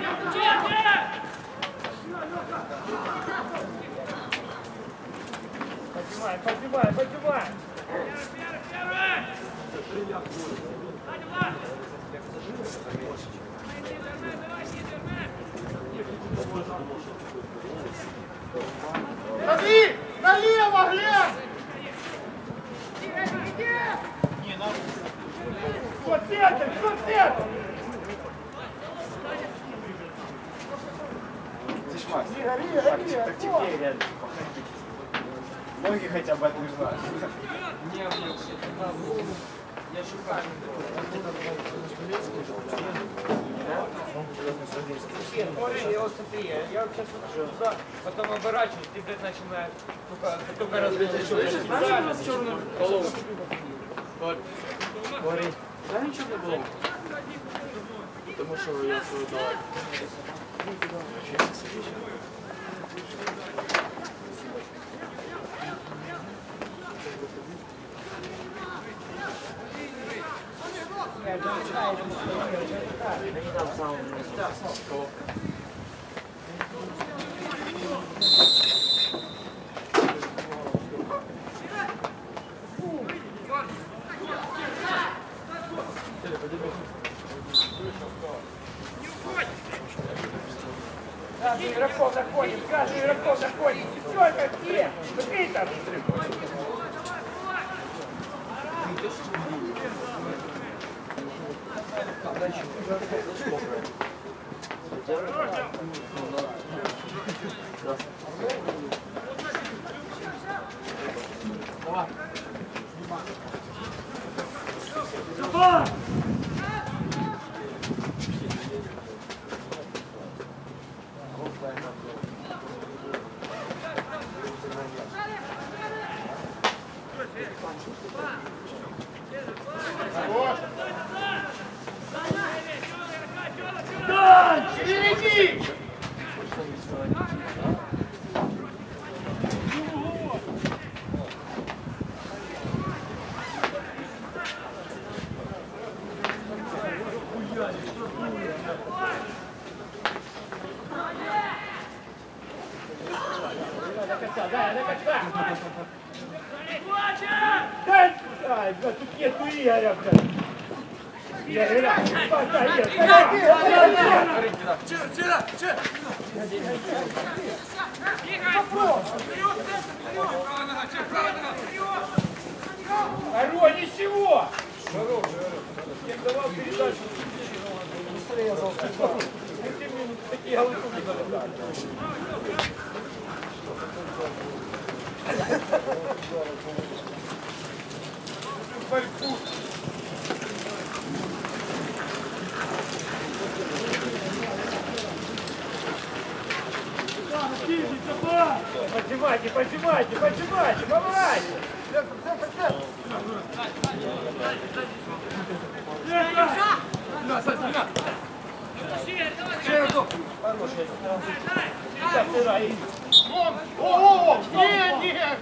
Поднимай, поднимай, поднимай! Смотри! Налево глянь! Что центр? Что центр? Тишмак, Лига, лига, лига! так теплее рядом. Ноги хотя бы отмерзают. Я шукаю. Смотри, я вот смотри, я вообще смотрю, да, потом оборачиваюсь, ты, блядь, начинаешь только, только разбирать. Знаешь, у нас черную голову? Говори. Да ничего не было. Потому что я свою дал. Там сам Каждый игроков заходит, каждый игроков заходит. Сколько где? Смотри там. Давай! Дай! Впереди! Ай, да тут нету Игоря, блядь. Я играю. Пока нет. Чира, чира, чира! Алло, ничего! Я давал передачу. Такие голубки залетали. Борьбу. Поднимайте, поднимайте, поднимайте, помогайте! О, нет, нет!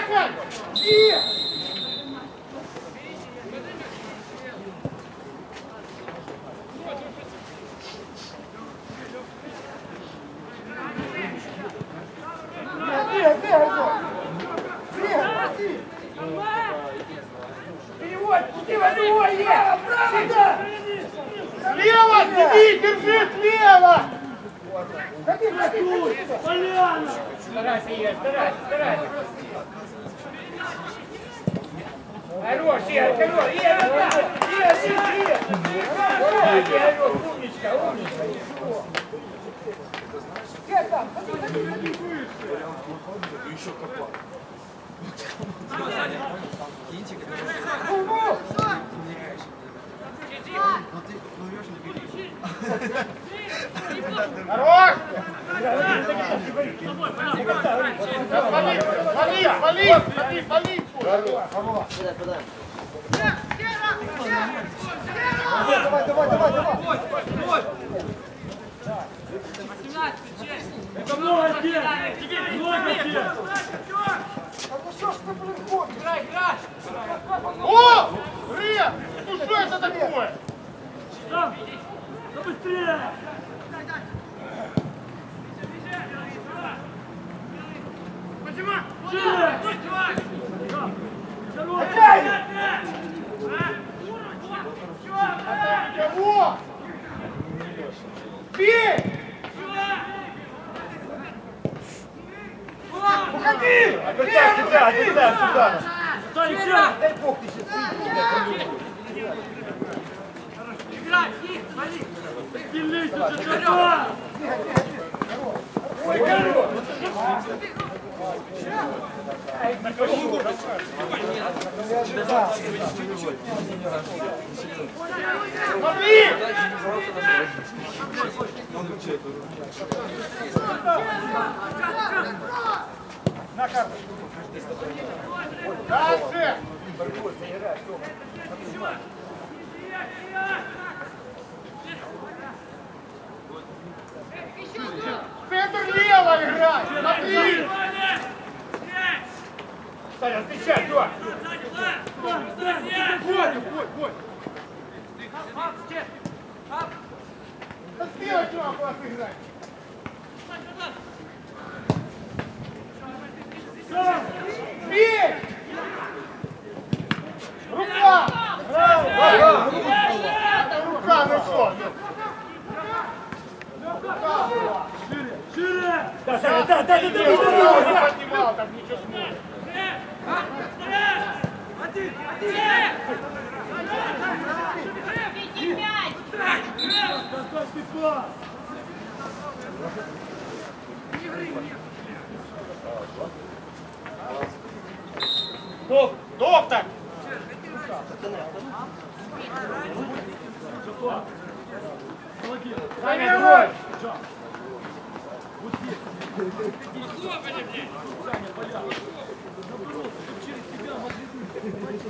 опять! Бей! Бегай, бегай, бегай! Бегай, перевод, пусти водой, е! Сюда! Слева, иди, держи слева! Ходи, ходи, ходи! Поляна! Старайся, Е, старайся, старайся! Хорош, Е, хорош! Е, назад! Е, Е, Е! Хорош, хорош, умничка, умничка! Е, там, ходи, ходи, ходи! Еще копал. Хорош! Вали, вали, вали, вали, вали! Кидай, кидай. Давай, давай, давай, давай. Это много тех! Много тех! О! Рия! Ну что это такое? Да! Да быстрее! Шире! Кого? Бей! Уходи! Сюда, сюда, сюда, сюда! Да, еще! Дай бог ты сейчас Сильнейся, Чечета! Ой, хорош! Смотри! На карту. Дальше! Центр лево играй! Смотри! Саня, встречай, все! Бой, бой, бой! Да сделай, чувак, у вас играть! Бей! Рука! Рука, ну что? Шире! Шире! Да, Саня, да, да, да, да, да, да, поднимал, там ничего смог. Один! Достань Степан! Доп, доктор! Степан! Молодец! Саня, бой! Вот здесь! Саня, Поляна! Наоборот, через тебя могли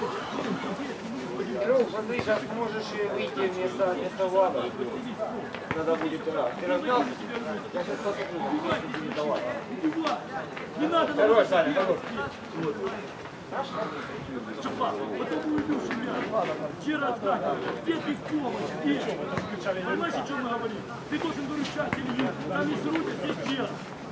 Друг, смотри, сейчас можешь выйти вместо, вместо Влада. Надо будет играть. Ты раздался? Я сейчас посмотрю, если не давай. Не надо! Хорош, Саня, хорош. Шапа, потому Илюша мяч. Вчера атака. Где ты помощь? Где? Понимаешь, о чем мы говорим? Ты должен выручать Илью. Там есть руки, здесь дело.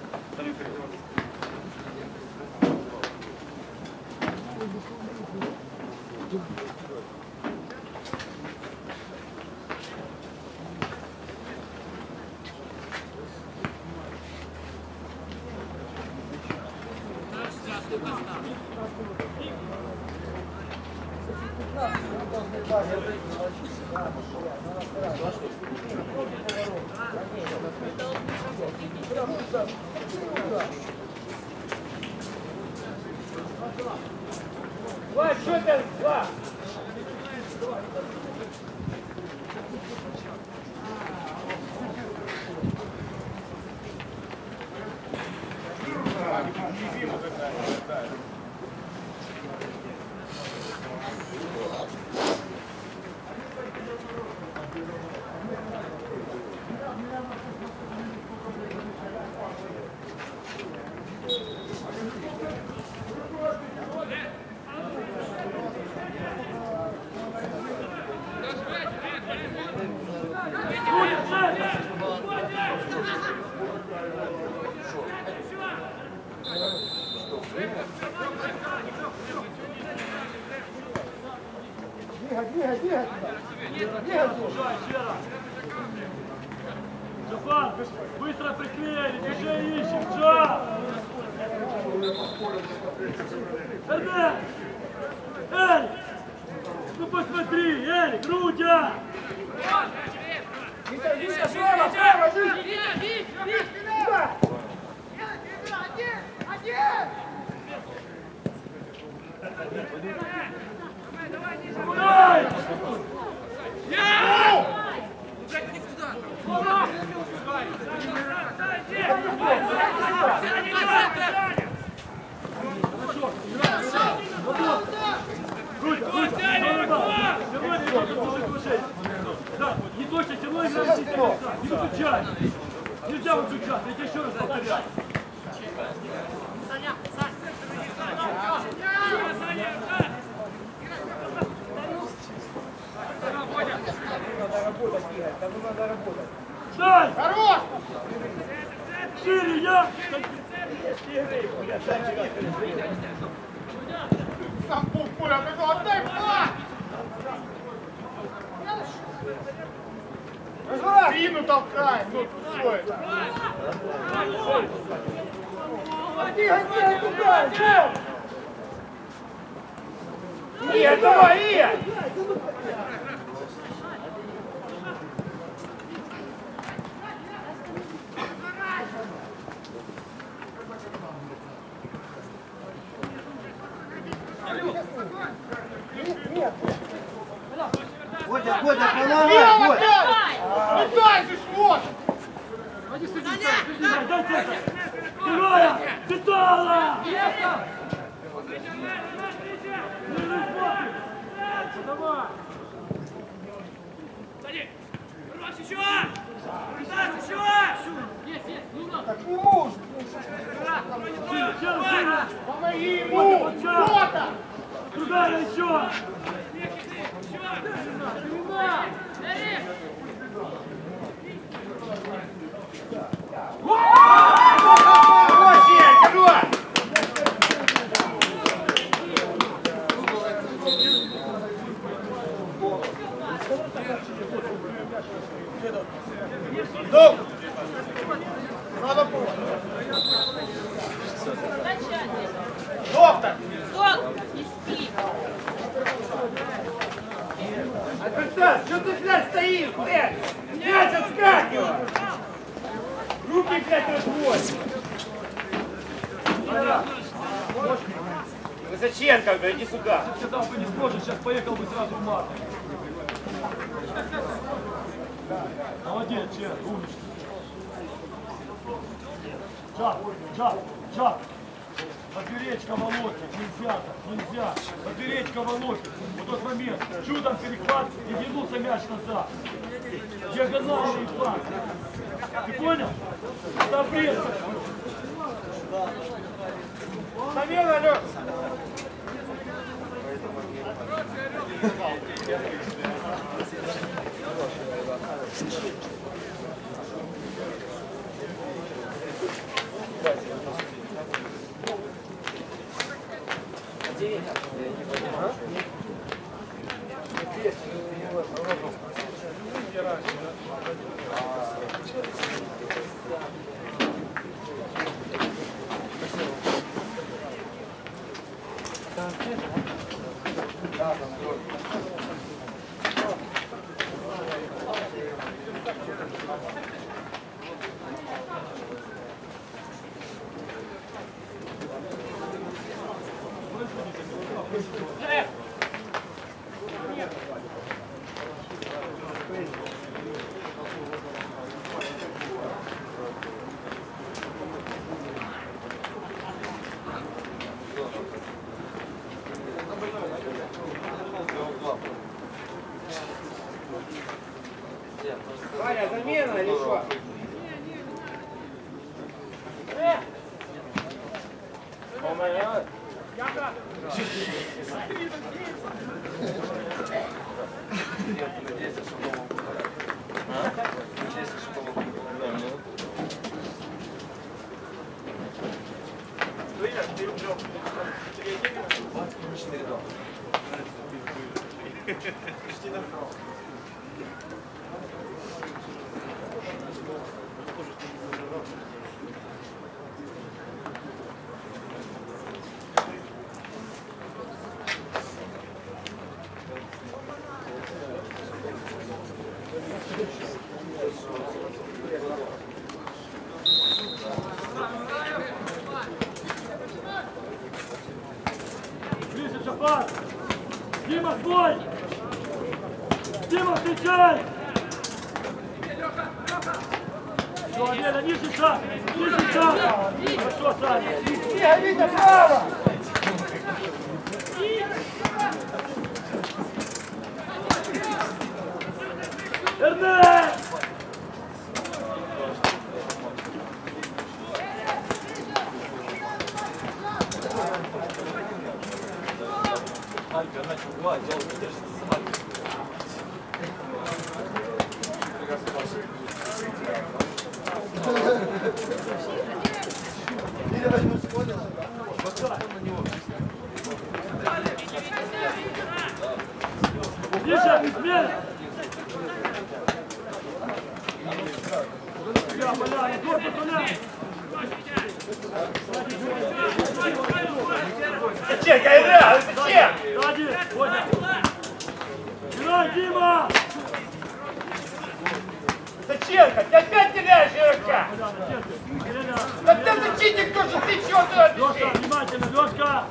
Влад, что ты? Влад! бегай, бегай. Бегай. Жай, еще раз. Жафан, быстро приклеили, уже ищем, Жа! Эрнест! Эрик! Ну посмотри, Эрик, Рудя! Витя, Витя, право, право, Витя! Дай! Рудя, Рудя, сегодня идет повышение. Да, не точно, сегодня играем чисто. Не выключай. Нельзя выключать, я тебе еще раз повторяю. Дай! Хорош! Шире, я! Сам пол поля, такой, отдай пас! Спину толкай, ну что это? Бегай, бегай, туда, Джо! Нет, давай, Ия! Бодя, Бодя, помогай, Лево, Бодя! дай! Ну дай же, вот! Дай центр! Героя! Витала! Не рассмотрим! Давай! Так не можешь! Сильно, сильно, сильно! Помоги ему! Кто-то! Другая еще! Хорош, Ия, хорош! Стоп! Надо было! Доктор! Стоп! Нести! А когда? Что ты, блядь, стоишь, блядь? Мяч отскакивай! Руки, блядь, разводь! Высоченко, блядь, иди сюда! Сказал бы не сможешь, сейчас поехал бы сразу в мат. Молодец, Чен, умничка. Джаб, джаб, джаб. Поперечка Волоки, нельзя так, нельзя. Поперечка Волоки. Вот тот момент, чудом перехват и вернулся мяч назад. Диагональный пас. Ты понял? Это обрезка. Самел, алё! Ваня, замена или что? четыре два. Ближе, Шапар! Дима, стой! Дима, встречай! Все, Лена, ниже шаг! Ниже шаг! Хорошо, Саня! Витя, Витя, право! Эрнест! Алька начал гладить, Ялка держится сама. Ниже, смело! Я, поляна, корпус, поляна! Зачем, игра? Зачем? Сзади, Бодя! Играй, Дима! Зачем? Ты опять теряешь игрока? Поляна, терпи! Елена! Да ты защитник, кто же ты чего туда Лёшка, бежишь? внимательно, Лёшка!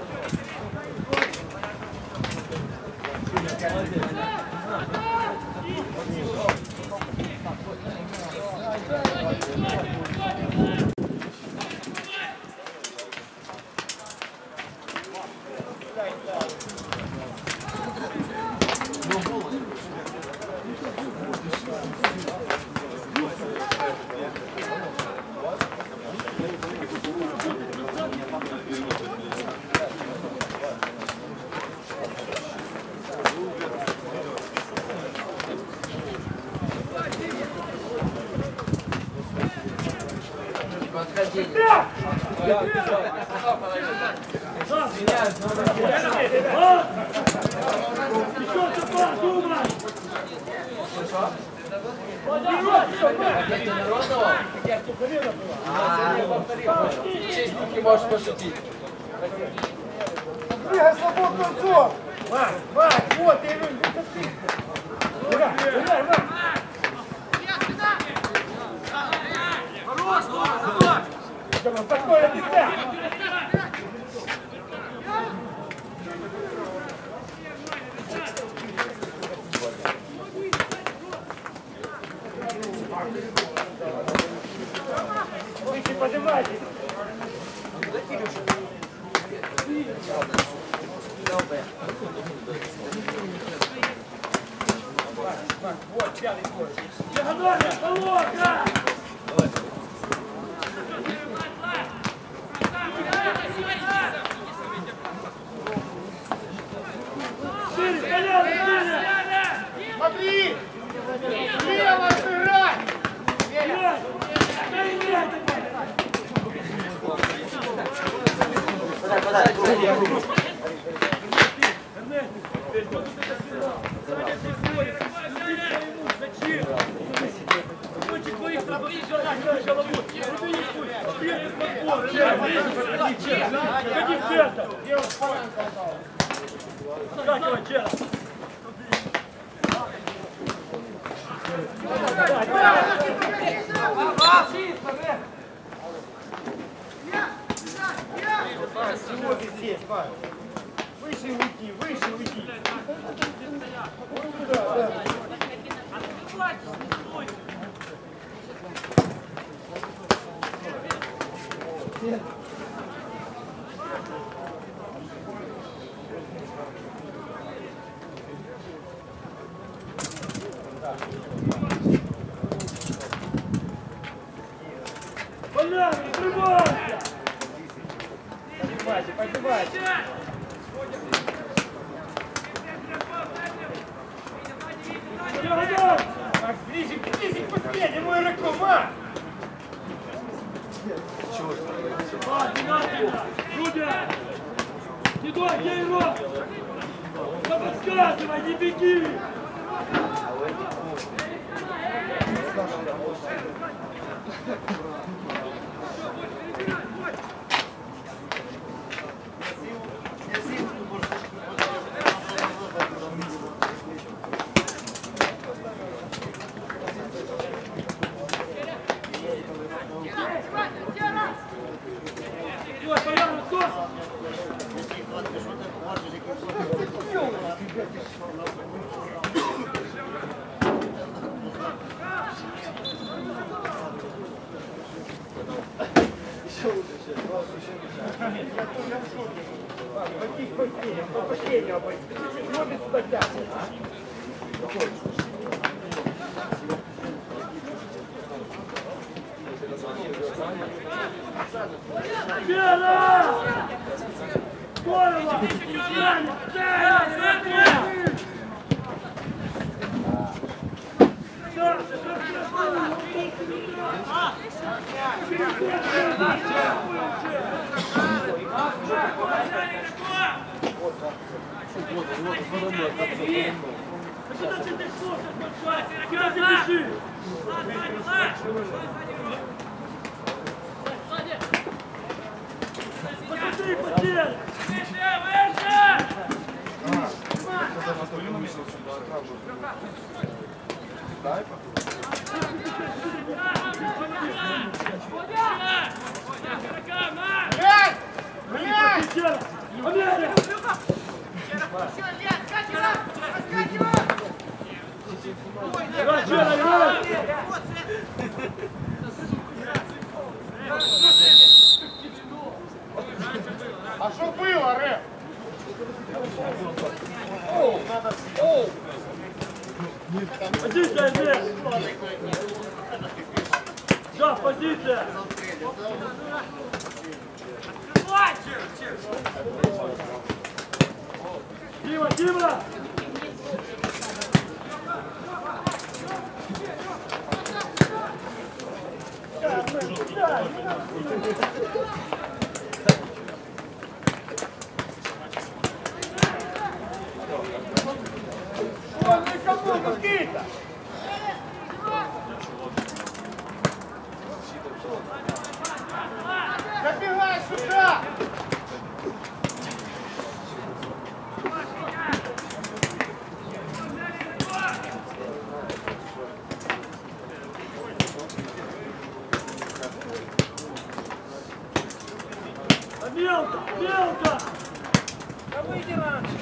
Еще Шапар, думай! Честники можешь пошутить. Двигай свободную зону! Мать, мать, вот, я говорю, это ты! Играй, играй, мать! Хорош, такое нельзя! Выше поднимайтесь! Вот, пятый твой. Диагональ, колонка! Шире, Колян, шире! Смотри! Слева сыграй! Играй! Дай мне! Подай, подай. Зачем? Хочет твоих работать, голову. Руби их пусть. Бери подбор. Ходи в центр. Скакивай, Чера. Вот и здесь, Павел. Выше уйди, выше уйди. Вот туда, да. Поляна, открывайся! Поднимайся, поднимайся. Диагональ! Макс, ближе, ближе к последнему игроку, Макс! А, внимательно! Рубя! Не дай, где игрок! Да подсказывай, не беги! Ой, Поляна, кто? Последнего пойти. Смотри сюда, тянет. Вера! Здорово! Тянет! Тянет! Куда ты бежишь? Посмотри, потеря! Блядь! Блядь! Потеря! Амелия! Играй, Чера, играй! А что было, Рэп? Позиция здесь! Да, позиция! Дима, Дима! Вон, ну кому какие-то? Забегай сюда! Мелко, мелко! Да выйди раньше!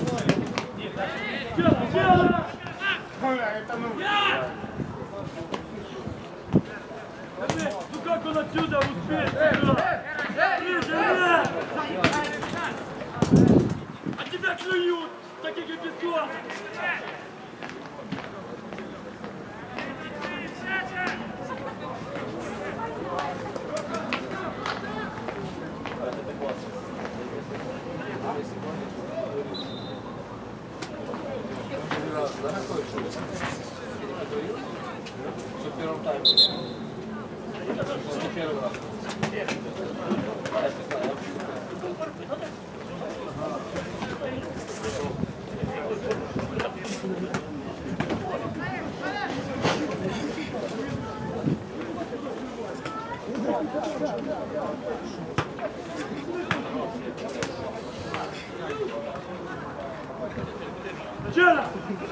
Чера, Чера! Бля, это ну... Ну как он отсюда успеет? Ближе, нет! А тебя клюют, таких и бетон! Что в первом тайме? Что первый раз? Чера!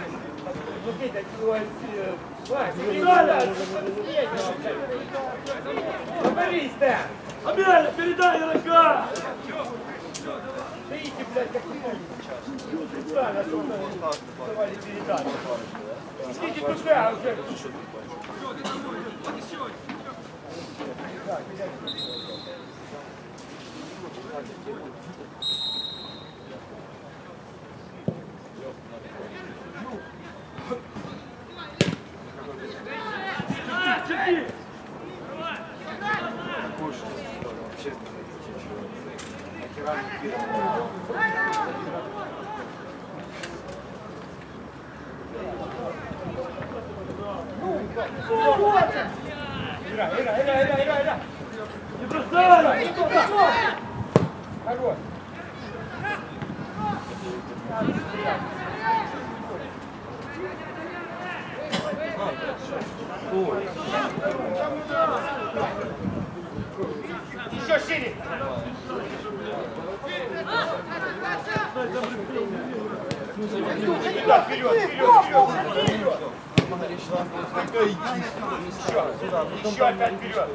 Говори, Стэн! Амеля, передай игрока! Стоите, блядь, как вы специально, что вы давали передачу. Идите туда уже. Черти! Игра, игра, игра, игра, игра, игра. Не бросай! Хорош. Сюда, вперед, вперед, вперед, вперед. Еще, еще опять вперед.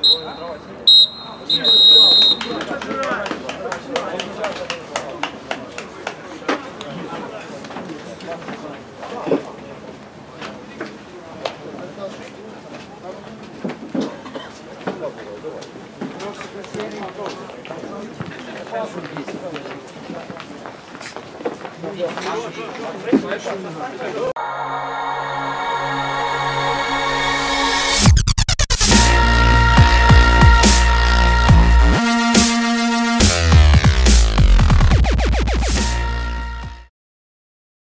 Знаешь,